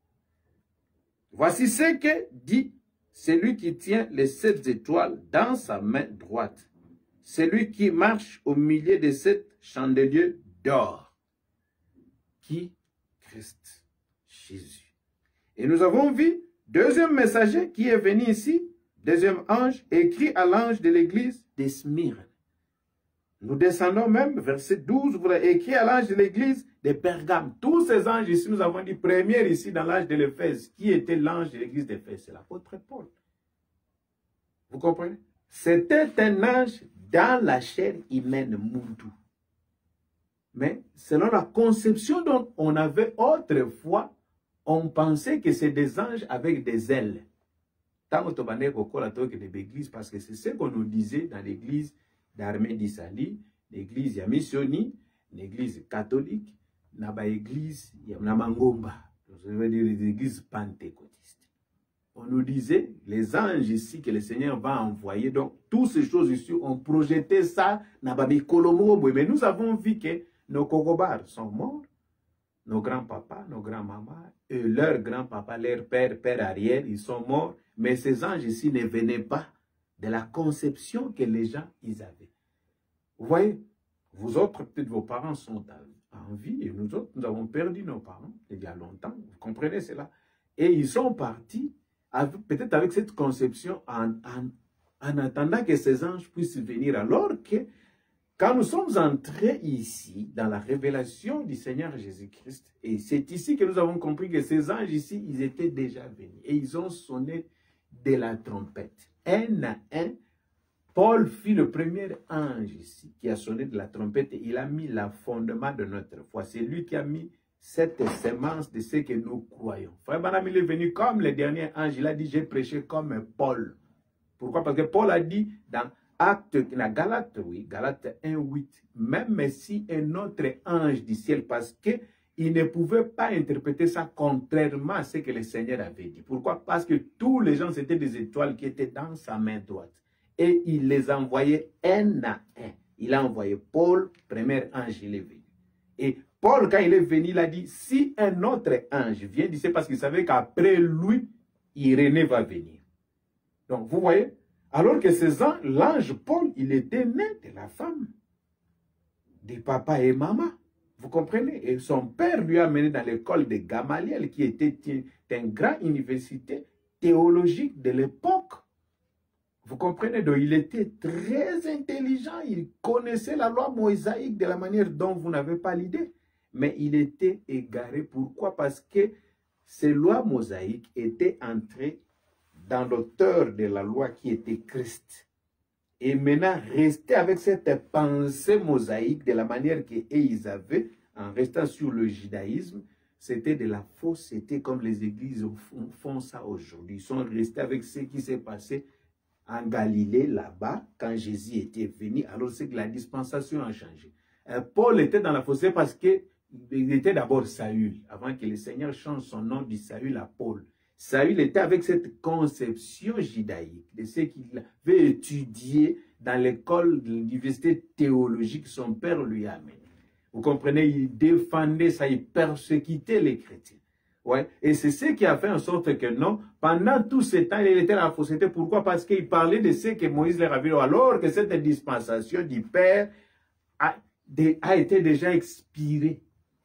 Voici ce que dit celui qui tient les sept étoiles dans sa main droite. Celui qui marche au milieu de sept chandeliers d'or. Qui? Christ, Jésus. Et nous avons vu deuxième messager qui est venu ici, deuxième ange, écrit à l'ange de l'église de Smyrne. Nous descendons même, verset douze, vous l'avez écrit à l'ange de l'église de Pergame. Tous ces anges ici, nous avons dit, premier ici dans l'ange de l'Éphèse. Qui était l'ange de l'église d'Éphèse? C'est l'apôtre Paul. Vous comprenez? C'était un ange dans la chair humaine, Moudou. Mais selon la conception dont on avait autrefois, on pensait que c'est des anges avec des ailes. Tant que de l'église, parce que c'est ce qu'on nous disait dans l'église d'Armée d'Issali, l'église Yamisioni, l'église catholique, l'église Yamangomba, ça veut dire l'église pentecôtiste. on nous disait, les anges ici que le Seigneur va envoyer, donc toutes ces choses ici, on projetait ça dans Babi Kolomo, mais nous avons vu que nos Kokobars sont morts, nos grands-papas, nos grands-mamans, et leurs grands-papas, leurs pères, pères arrière, ils sont morts, mais ces anges ici ne venaient pas de la conception que les gens ils avaient. Vous voyez, vous autres, peut-être vos parents sont en vie, et nous autres, nous avons perdu nos parents il y a longtemps, vous comprenez cela? Et ils sont partis, peut-être avec cette conception, en, en, en attendant que ces anges puissent venir, alors que quand nous sommes entrés ici, dans la révélation du Seigneur Jésus-Christ, et c'est ici que nous avons compris que ces anges ici, ils étaient déjà venus, et ils ont sonné de la trompette. Un à un, Paul fit le premier ange ici, qui a sonné de la trompette, et il a mis le fondement de notre foi. C'est lui qui a mis cette sémence de ce que nous croyons. Frère Branham, il est venu comme le dernier ange, il a dit, j'ai prêché comme Paul. Pourquoi? Parce que Paul a dit dans Acte, la Galate, oui, Galate un, huit, même si un autre ange du ciel, parce qu'il ne pouvait pas interpréter ça contrairement à ce que le Seigneur avait dit. Pourquoi? Parce que tous les gens, c'était des étoiles qui étaient dans sa main droite. Et il les envoyait un à un. Il a envoyé Paul, premier ange, il est venu. Et Paul, quand il est venu, il a dit, si un autre ange vient, c'est parce qu'il savait qu'après lui, Irénée va venir. Donc, vous voyez, alors que l'ange Paul, il était né de la femme, de papa et maman. Vous comprenez? Et son père lui a mené dans l'école de Gamaliel, qui était une grande université théologique de l'époque. Vous comprenez? Donc, il était très intelligent. Il connaissait la loi mosaïque de la manière dont vous n'avez pas l'idée. Mais il était égaré. Pourquoi? Parce que ces lois mosaïques étaient entrées dans l'auteur de la loi qui était Christ. Et maintenant, rester avec cette pensée mosaïque de la manière qu'ils avaient, en restant sur le judaïsme, c'était de la fausseté comme les églises font, font ça aujourd'hui. Ils sont restés avec ce qui s'est passé en Galilée, là-bas, quand Jésus était venu. Alors c'est que la dispensation a changé. Euh, Paul était dans la fausseté parce qu'il était d'abord Saül, avant que le Seigneur change son nom du Saül à Paul. Saül était avec cette conception judaïque de ce qu'il avait étudié dans l'école de l'université théologique que son père lui a amené. Vous comprenez, il défendait ça, il persécutait les chrétiens. Ouais. Et c'est ce qui a fait en sorte que non, pendant tout ce temps, il était dans la fausseté. Pourquoi? Parce qu'il parlait de ce que Moïse leur avait dit, alors que cette dispensation du Père a, a été déjà expirée.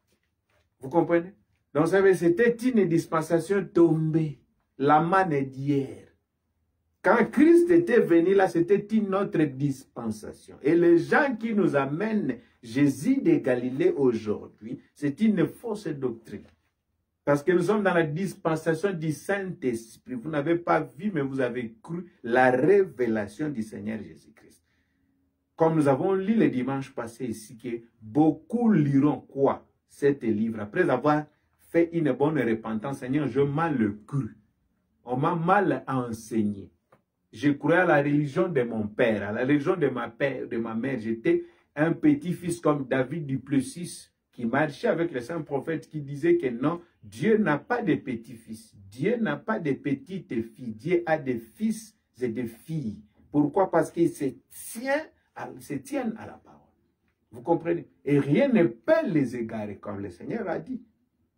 Vous comprenez? Donc, c'était une dispensation tombée, la manne d'hier. Quand Christ était venu là, c'était une autre dispensation. Et les gens qui nous amènent Jésus de Galilée aujourd'hui, c'est une fausse doctrine. Parce que nous sommes dans la dispensation du Saint-Esprit. Vous n'avez pas vu, mais vous avez cru la révélation du Seigneur Jésus-Christ. Comme nous avons lu le dimanche passé ici, que beaucoup liront quoi? Cet livre, après avoir fait une bonne repentance. Seigneur, je m'en le cru. On m'a mal enseigné. Je croyais à la religion de mon père, à la religion de ma, père, de ma mère. J'étais un petit-fils comme David du Plessis, qui marchait avec les saints prophètes, qui disaient que non, Dieu n'a pas de petits-fils. Dieu n'a pas de petites filles. Dieu a des fils et des filles. Pourquoi? Parce qu'ils se tiennent à, se tiennent à la parole. Vous comprenez? Et rien ne peut les égarer, comme le Seigneur a dit.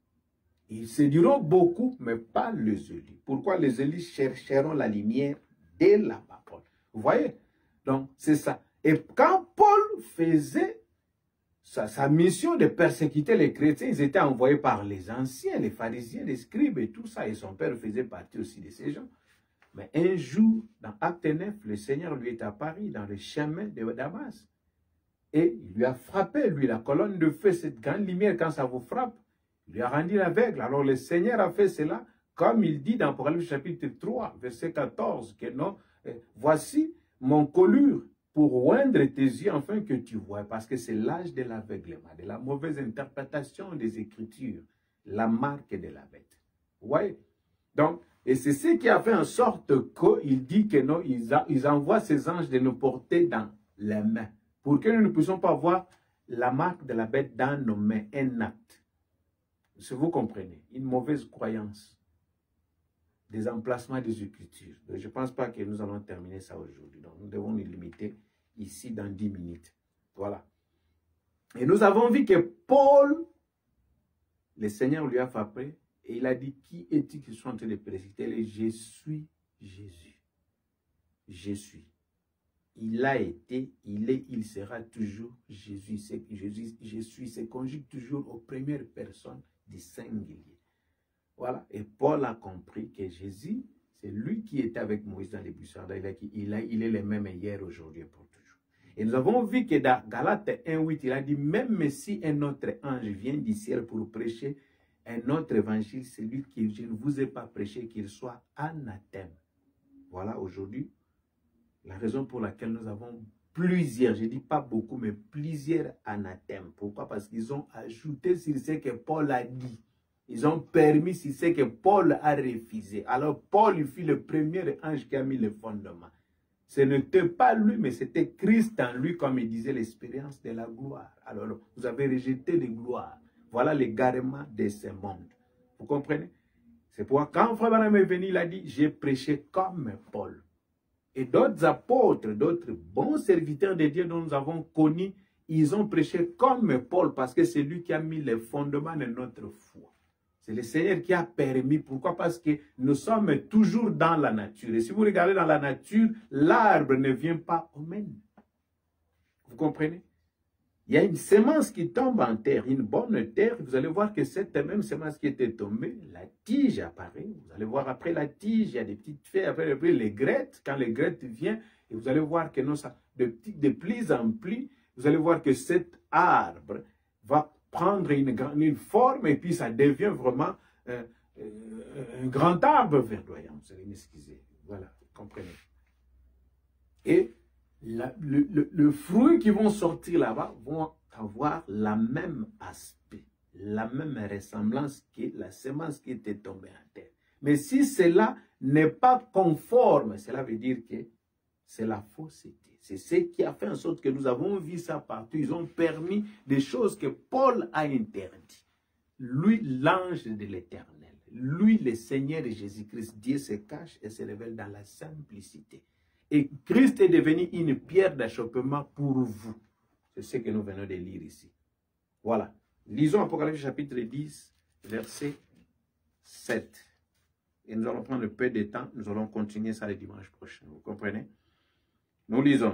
Ils séduiront beaucoup, mais pas les élus. Pourquoi? Les élus chercheront la lumière de la parole. Vous voyez? Donc, c'est ça. Et quand Paul faisait sa, sa mission de persécuter les chrétiens, ils étaient envoyés par les anciens, les pharisiens, les scribes et tout ça. Et son père faisait partie aussi de ces gens. Mais un jour, dans Acte neuf, le Seigneur lui est apparu dans le chemin de Damas. Et il lui a frappé, lui, la colonne de feu, cette grande lumière, quand ça vous frappe, il lui a rendu l'aveugle. Alors le Seigneur a fait cela, comme il dit dans Apocalypse chapitre trois, verset quatorze, que non, euh, voici mon colure pour oindre tes yeux, afin que tu vois, parce que c'est l'âge de l'aveuglement, de la mauvaise interprétation des Écritures, la marque de la bête. Vous voyez? Donc, et c'est ce qui a fait en sorte qu'il dit que non, ils, a, ils envoient ces anges de nous porter dans les mains, pour que nous ne puissions pas voir la marque de la bête dans nos mains, un acte. Si vous comprenez, une mauvaise croyance. des emplacements des Écritures. Donc, je ne pense pas que nous allons terminer ça aujourd'hui. Donc, nous devons nous limiter ici dans dix minutes. Voilà. Et nous avons vu que Paul, le Seigneur lui a frappé et il a dit, qui es-tu qui sont en train de précipiter? Il dit, je suis Jésus. Je suis. Il a été, il est, il sera toujours Jésus. Jésus, je suis, c'est conjugue toujours aux premières personnes du singulier. Voilà. Et Paul a compris que Jésus, c'est lui qui était avec Moïse dans les buissons. Il, a, il, a, il est le même hier, aujourd'hui et pour toujours. Et nous avons vu que dans Galates un huit, il a dit, même si un autre ange vient du ciel pour prêcher un autre évangile, celui qui je ne vous ai pas prêché, qu'il soit anathème. Voilà, aujourd'hui, la raison pour laquelle nous avons plusieurs, je ne dis pas beaucoup, mais plusieurs anathèmes. Pourquoi? Parce qu'ils ont ajouté sur ce que Paul a dit. Ils ont permis sur ce que Paul a refusé. Alors Paul il fut le premier ange qui a mis le fondement. Ce n'était pas lui, mais c'était Christ en lui, comme il disait, l'expérience de la gloire. Alors vous avez rejeté les gloires. Voilà l'égarement de ce monde. Vous comprenez? C'est pourquoi quand Frère Branham est venu, il a dit, j'ai prêché comme Paul. Et d'autres apôtres, d'autres bons serviteurs de Dieu dont nous avons connu, ils ont prêché comme Paul parce que c'est lui qui a mis les fondements de notre foi. C'est le Seigneur qui a permis. Pourquoi? Parce que nous sommes toujours dans la nature. Et si vous regardez dans la nature, l'arbre ne vient pas au même. Vous comprenez? Il y a une semence qui tombe en terre, une bonne terre. Vous allez voir que cette même semence qui était tombée, la tige apparaît. Vous allez voir après la tige, il y a des petites feuilles, après, après les graines. Quand les graines viennent, et vous allez voir que non, ça, de, de plus en plus, vous allez voir que cet arbre va prendre une, une forme et puis ça devient vraiment euh, euh, un grand arbre verdoyant. Vous allez m'excuser. Voilà, vous comprenez. Et La, le, le, le fruit qui vont sortir là-bas vont avoir la même aspect, la même ressemblance que la semence qui était tombée en terre. Mais si cela n'est pas conforme, cela veut dire que c'est la fausseté. C'est ce qui a fait en sorte que nous avons vu ça partout. Ils ont permis des choses que Paul a interdites. Lui, l'ange de l'Éternel, lui, le Seigneur de Jésus-Christ, Dieu se cache et se révèle dans la simplicité. Et Christ est devenu une pierre d'achoppement pour vous. C'est ce que nous venons de lire ici. Voilà. Lisons Apocalypse chapitre dix, verset sept. Et nous allons prendre un peu de temps. Nous allons continuer ça le dimanche prochain. Vous comprenez? Nous lisons.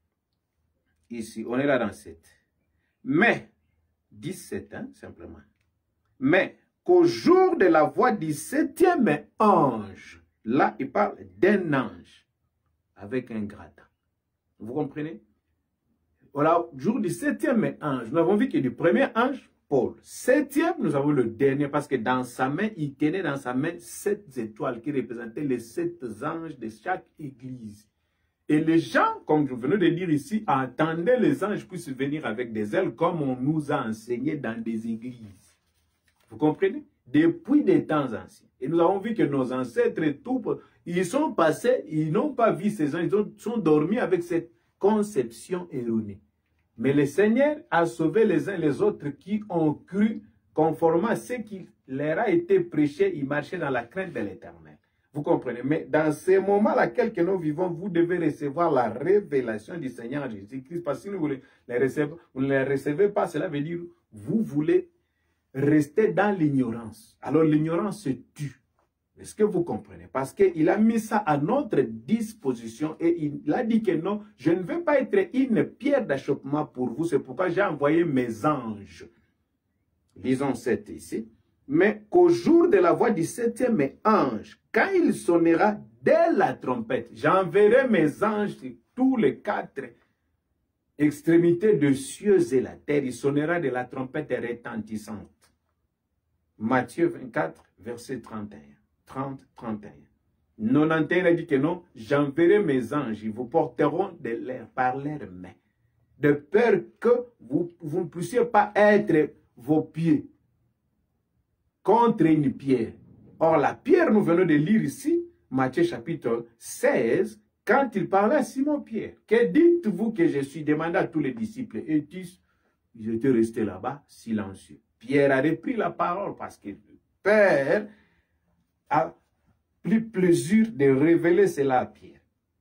Ici, on est là dans sept. Mais, dix-sept, hein, simplement. Mais, qu'au jour de la voix du septième ange, là, il parle d'un ange avec un gratin. Vous comprenez? Voilà, au jour du septième ange, nous avons vu que du premier ange, Paul. Septième, nous avons le dernier, parce que dans sa main, il tenait dans sa main sept étoiles qui représentaient les sept anges de chaque église. Et les gens, comme je venais de lire ici, attendaient les anges puissent venir avec des ailes, comme on nous a enseigné dans des églises. Vous comprenez? Depuis des temps anciens. Et nous avons vu que nos ancêtres et tout, ils sont passés, ils n'ont pas vu ces anges, ils ont, sont dormis avec cette conception erronée. Mais le Seigneur a sauvé les uns et les autres qui ont cru conformément à ce qui leur a été prêché, ils marchaient dans la crainte de l'Éternel. Vous comprenez? Mais dans ces moments-là que nous vivons, vous devez recevoir la révélation du Seigneur Jésus-Christ. Parce que si vous, les recevez, vous ne les recevez pas, cela veut dire vous voulez rester dans l'ignorance. Alors l'ignorance se tue. Est-ce que vous comprenez? Parce qu'il a mis ça à notre disposition et il a dit que non, je ne veux pas être une pierre d'achoppement pour vous. C'est pourquoi j'ai envoyé mes anges. Lisons sept ici. Mais qu'au jour de la voix du septième ange, quand il sonnera dès la trompette, j'enverrai mes anges sur tous les quatre extrémités de cieux et la terre. Il sonnera de la trompette retentissante. Matthieu vingt-quatre, verset trente et un. trente, trente et un. quatre-vingt-onze, il a dit que non, j'enverrai mes anges, ils vous porteront de l'air par leurs mains, de peur que vous, vous ne puissiez pas être vos pieds contre une pierre. Or, la pierre, nous venons de lire ici, Matthieu chapitre seize, quand il parlait à Simon-Pierre. Que dites-vous que je suis? Demandé à tous les disciples. Et tous, ils étaient restés là-bas, silencieux. Pierre a repris la parole parce que le Père a pris plaisir de révéler cela à Pierre,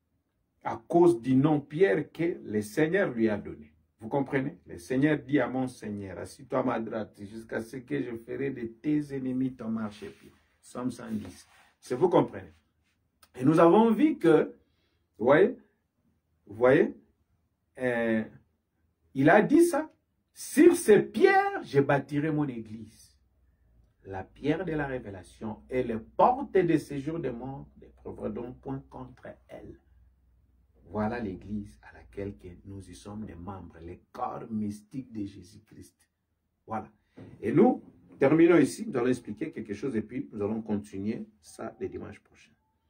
à cause du nom Pierre que le Seigneur lui a donné. Vous comprenez? Le Seigneur dit à mon Seigneur, assis-toi à ma droite, jusqu'à ce que je ferai de tes ennemis ton marchepied. Somme cent dix. C'est vous comprenez? Et nous avons vu que, vous voyez, vous voyez, euh, il a dit ça. Sur ces pierres, je bâtirai mon église. La pierre de la révélation et les portes de séjour des morts ne prévaudront point contre elle. Voilà l'église à laquelle que nous y sommes des membres, les corps mystiques de Jésus-Christ. Voilà. Et nous, terminons ici, nous allons expliquer quelque chose et puis nous allons continuer ça le dimanche prochain.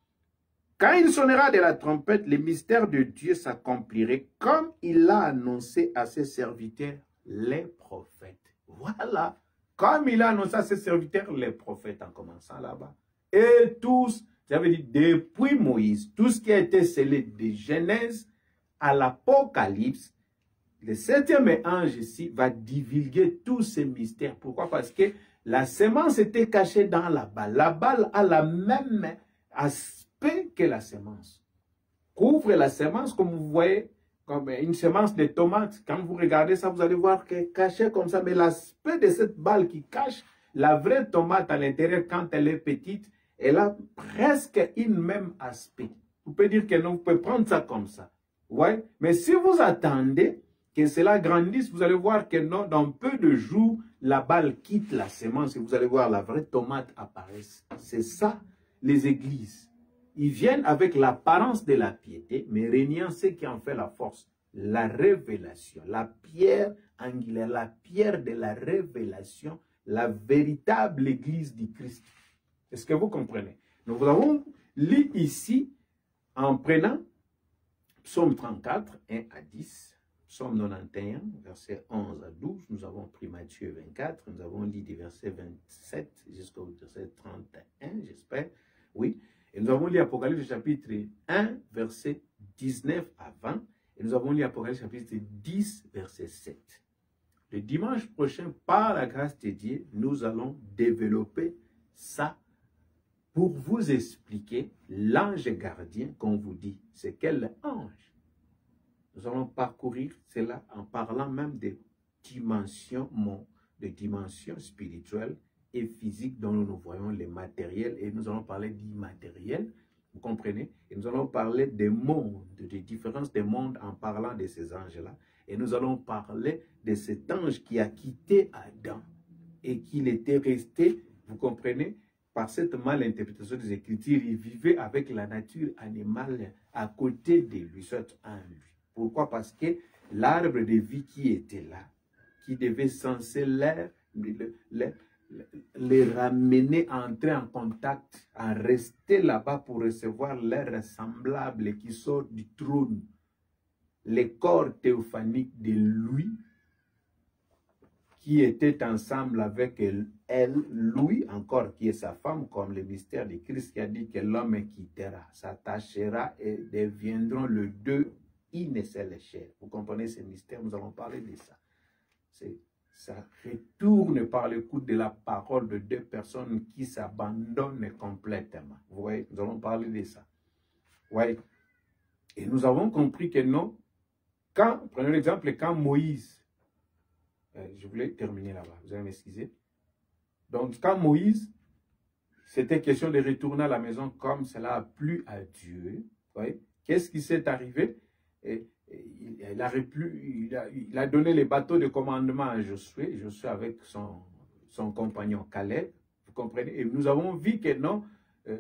Quand il sonnera de la trompette, le mystère de Dieu s'accomplirait comme il l'a annoncé à ses serviteurs, les prophètes. Voilà. Comme il a annoncé à ses serviteurs, les prophètes, en commençant là-bas. Et tous, ça veut dire depuis Moïse, tout ce qui a été scellé de Genèse à l'Apocalypse, le septième ange ici va divulguer tous ces mystères. Pourquoi? Parce que la semence était cachée dans la balle. La balle a la même aspect que la semence. Couvre la semence, comme vous voyez, comme une semence de tomate. Quand vous regardez ça, vous allez voir qu'elle est cachée comme ça. Mais l'aspect de cette balle qui cache la vraie tomate à l'intérieur, quand elle est petite, elle a presque une même aspect. Vous pouvez dire que non, vous pouvez prendre ça comme ça. Ouais? Mais si vous attendez que cela grandisse, vous allez voir que non, dans peu de jours, la balle quitte la semence et vous allez voir la vraie tomate apparaître. C'est ça, les églises. Ils viennent avec l'apparence de la piété, mais régnant ce qui en fait la force. La révélation, la pierre angulaire, la pierre de la révélation, la véritable église du Christ. Est-ce que vous comprenez? Nous vous avons lu ici, en prenant Psaume trente-quatre, un à dix, Psaume quatre-vingt-onze, versets onze à douze, nous avons pris Matthieu vingt-quatre, nous avons lu des versets vingt-sept jusqu'au verset trente et un, j'espère, oui. Et nous avons lu Apocalypse chapitre un, verset dix-neuf à vingt, et nous avons lu Apocalypse chapitre dix, verset sept. Le dimanche prochain, par la grâce de Dieu, nous allons développer ça pour vous expliquer l'ange gardien qu'on vous dit. C'est quel ange? Nous allons parcourir cela en parlant même des dimensions, de dimensions spirituelles et physiques dont nous voyons les matériels. Et nous allons parler d'immatériel, vous comprenez? Et nous allons parler des mondes, des différences des mondes en parlant de ces anges-là. Et nous allons parler de cet ange qui a quitté Adam et qu'il était resté, vous comprenez, par cette malinterprétation des Écritures, il vivait avec la nature animale à côté de lui, soit en lui. Pourquoi? Parce que l'arbre de vie qui était là, qui devait censé les, les, les ramener à entrer en contact, à rester là-bas pour recevoir l'air semblable qui sort du trône, les corps théophaniques de lui, qui était ensemble avec elle, elle, lui, encore qui est sa femme, comme le mystère de Christ qui a dit que l'homme quittera, s'attachera et deviendront le deux, une seule chair. Vous comprenez ce mystère? Nous allons parler de ça. Ça retourne par l'écoute de la parole de deux personnes qui s'abandonnent complètement. Vous voyez, nous allons parler de ça. Ouais. Et nous avons compris que non, quand, prenons l'exemple, quand Moïse, euh, je voulais terminer là-bas, vous allez m'excuser. Donc, quand Moïse, c'était question de retourner à la maison comme cela a plu à Dieu, qu'est-ce qui s'est arrivé? Et, et, il, il, a replu, il, a, il a donné les bateaux de commandement à Josué, Josué avec son, son compagnon Caleb, vous comprenez? Et nous avons vu que non, euh,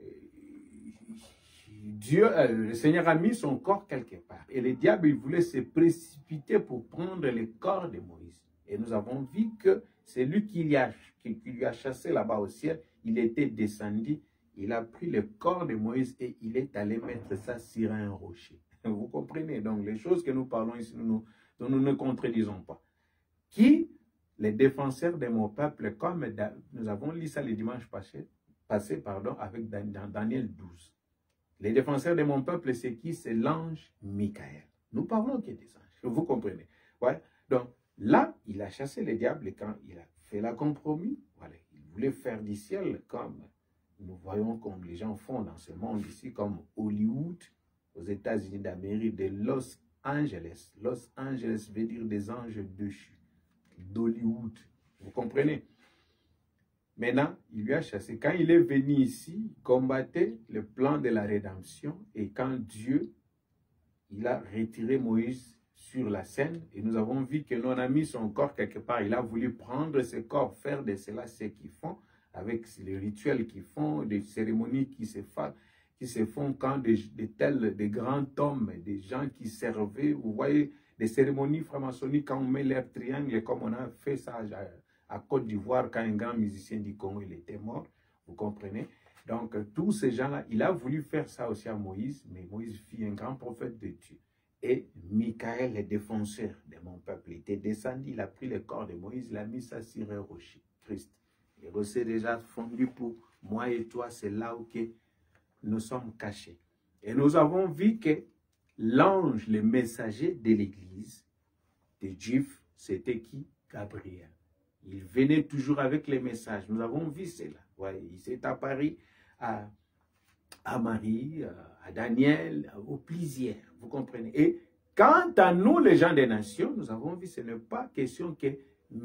Dieu, euh, le Seigneur a mis son corps quelque part. Et le diable, il voulait se précipiter pour prendre le corps de Moïse. Et nous avons vu que c'est lui qui, lui a, qui, qui lui a chassé là-bas au ciel. Il était descendu, il a pris le corps de Moïse et il est allé mettre ça sur un rocher. Vous comprenez? Donc les choses que nous parlons ici, nous, nous, nous ne contredisons pas. Qui, les défenseurs de mon peuple, comme nous avons lu ça le dimanche passé, passé pardon, avec dans Daniel douze. Les défenseurs de mon peuple, c'est qui? C'est l'ange Michael. Nous parlons que des anges. Vous comprenez? Ouais. Donc là, il a chassé le diable et quand il a fait la compromis, voilà, il voulait faire du ciel comme nous voyons comme les gens font dans ce monde ici, comme Hollywood, aux États-Unis d'Amérique, de Los Angeles. Los Angeles veut dire des anges déchus, d'Hollywood. Vous comprenez? Maintenant, il lui a chassé. Quand il est venu ici, il combattait le plan de la rédemption. Et quand Dieu, il a retiré Moïse sur la scène, et nous avons vu que l'on a mis son corps quelque part. Il a voulu prendre ce corps, faire de cela ce qu'ils font, avec les rituels qu'ils font, des cérémonies qui se font, qui se font quand des, des tels, des grands hommes, des gens qui servaient, vous voyez, des cérémonies franc-maçonniques, quand on met l'air triangle, comme on a fait ça à, à Côte d'Ivoire, quand un grand musicien du Congo, il était mort, vous comprenez? Donc, tous ces gens-là, il a voulu faire ça aussi à Moïse, mais Moïse fut un grand prophète de Dieu. Et Michael, le défenseur de mon peuple, était descendu, il a pris le corps de Moïse, il a mis ça sur un rocher, Christ. Le rocher déjà fondu pour moi et toi, c'est là où que nous sommes cachés. Et nous avons vu que l'ange, le messager de l'église des Juifs, c'était qui? Gabriel. Il venait toujours avec les messages. Nous avons vu cela. Ouais, il s'est apparu à, à Marie, à Daniel, aux plusieurs. Vous comprenez? Et quant à nous, les gens des nations, nous avons vu que ce n'est pas question que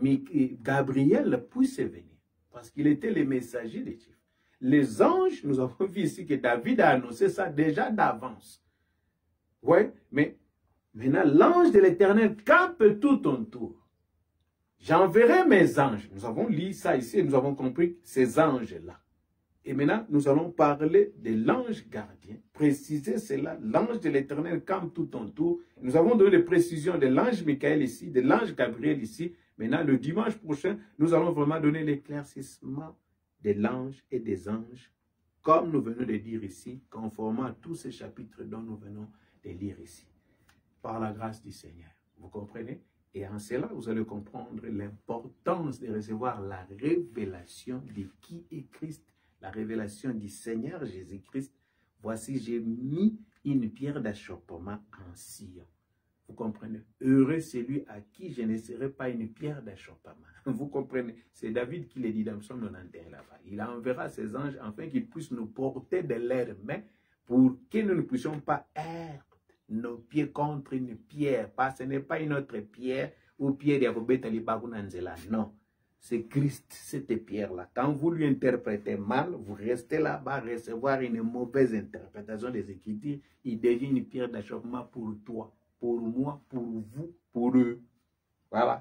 Gabriel puisse venir. Parce qu'il était le messager des Juifs. Les anges, nous avons vu ici que David a annoncé ça déjà d'avance. Oui, mais maintenant, l'ange de l'Éternel campe tout autour. J'enverrai mes anges. Nous avons lu ça ici et nous avons compris ces anges-là. Et maintenant, nous allons parler de l'ange gardien. Préciser cela, l'ange de l'Éternel campe tout autour. Nous avons donné les précisions de l'ange Michael ici, de l'ange Gabriel ici. Maintenant, le dimanche prochain, nous allons vraiment donner l'éclaircissement de l'ange et des anges, comme nous venons de dire ici, conformément à tous ces chapitres dont nous venons de lire ici, par la grâce du Seigneur. Vous comprenez? Et en cela, vous allez comprendre l'importance de recevoir la révélation de qui est Christ, la révélation du Seigneur Jésus-Christ. Voici, j'ai mis une pierre d'achoppement en Sion. Vous comprenez? Heureux celui à qui je ne serai pas une pierre d'achoppement. Vous comprenez? C'est David qui le dit dans le psaume quatre-vingt-onze là-bas. Il enverra ses anges afin qu'ils puissent nous porter de leurs mains pour que nous ne puissions pas heurter nos pieds contre une pierre. Parce que ce n'est pas une autre pierre ou pierre de non. C'est Christ, cette pierre-là. Quand vous lui interprétez mal, vous restez là-bas, recevoir une mauvaise interprétation des Écritures. Il devient une pierre d'achoppement pour toi, pour moi, pour vous, pour eux. Voilà.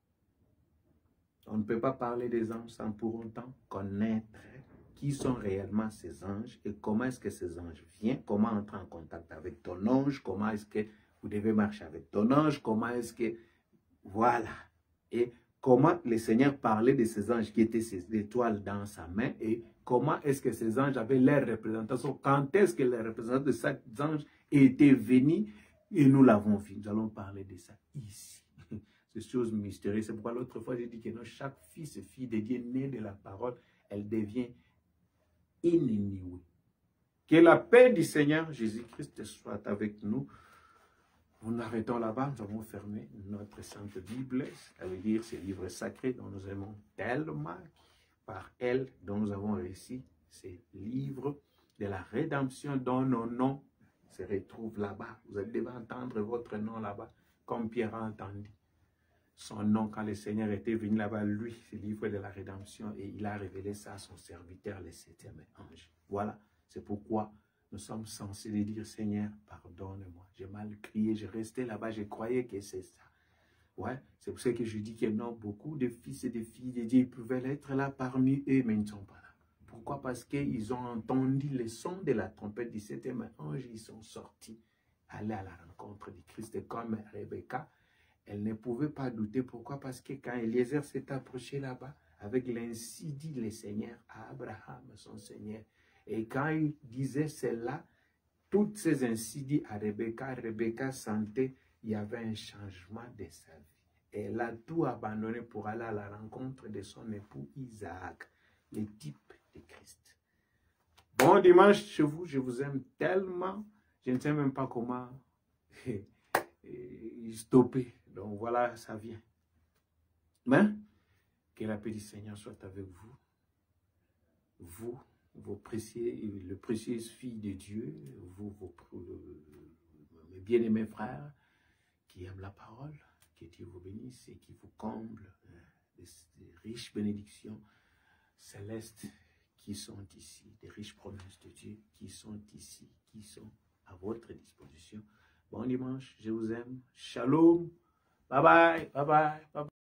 On ne peut pas parler des anges sans pour autant connaître qui sont réellement ces anges et comment est-ce que ces anges viennent, comment entrer en contact avec ton ange, comment est-ce que vous devez marcher avec ton ange, comment est-ce que... Voilà. Et comment le Seigneur parlait de ces anges qui étaient ces étoiles dans sa main et comment est-ce que ces anges avaient leur représentation, quand est-ce que les représentants de ces anges étaient venus et nous l'avons vu. Nous allons parler de ça ici. C'est chose mystérieuse. C'est pourquoi l'autre fois j'ai dit que non, chaque fils et fille de Dieu né de la parole, elle devient inouïe. Que la paix du Seigneur Jésus-Christ soit avec nous. Nous arrêtons là-bas, nous avons fermé notre Sainte Bible, ça veut dire ces livres sacrés dont nous aimons tellement, par elle, dont nous avons réussi, ces livres de la rédemption dont nos noms se retrouvent là-bas. Vous allez devoir entendre votre nom là-bas, comme Pierre a entendu son nom quand le Seigneur était venu là-bas, lui, ce livre de la rédemption, et il a révélé ça à son serviteur, le septième ange. Voilà, c'est pourquoi nous sommes censés lui dire, Seigneur, pardonne-moi, j'ai mal crié, j'ai resté là-bas, je croyais que c'est ça. Ouais, c'est pour ça que je dis que non, beaucoup de fils et de filles de Dieu pouvaient être là parmi eux, mais ils ne sont pas là. Pourquoi? Parce qu'ils ont entendu le son de la trompette du septième ange, ils sont sortis, aller à la rencontre du Christ, comme Rebecca. Elle ne pouvait pas douter. Pourquoi? Parce que quand Eliezer s'est approché là-bas, avec l'ainsi dit le Seigneur à Abraham, son Seigneur, et quand il disait cela, toutes ces ainsi dit à Rebecca, Rebecca sentait il y avait un changement de sa vie. Et elle a tout abandonné pour aller à la rencontre de son époux Isaac, le type de Christ. Bon dimanche chez vous, je vous aime tellement, je ne sais même pas comment stopper. Donc voilà, ça vient. Mais que la paix du Seigneur soit avec vous, vous vos précieux, le précieuse fille de Dieu, vous, vos, mes bien-aimés frères qui aiment la parole, que Dieu vous bénisse et qui vous comble des, des riches bénédictions célestes qui sont ici, des riches promesses de Dieu qui sont ici, qui sont à votre disposition. Bon dimanche, je vous aime. Shalom. Bye bye, bye bye, bye bye.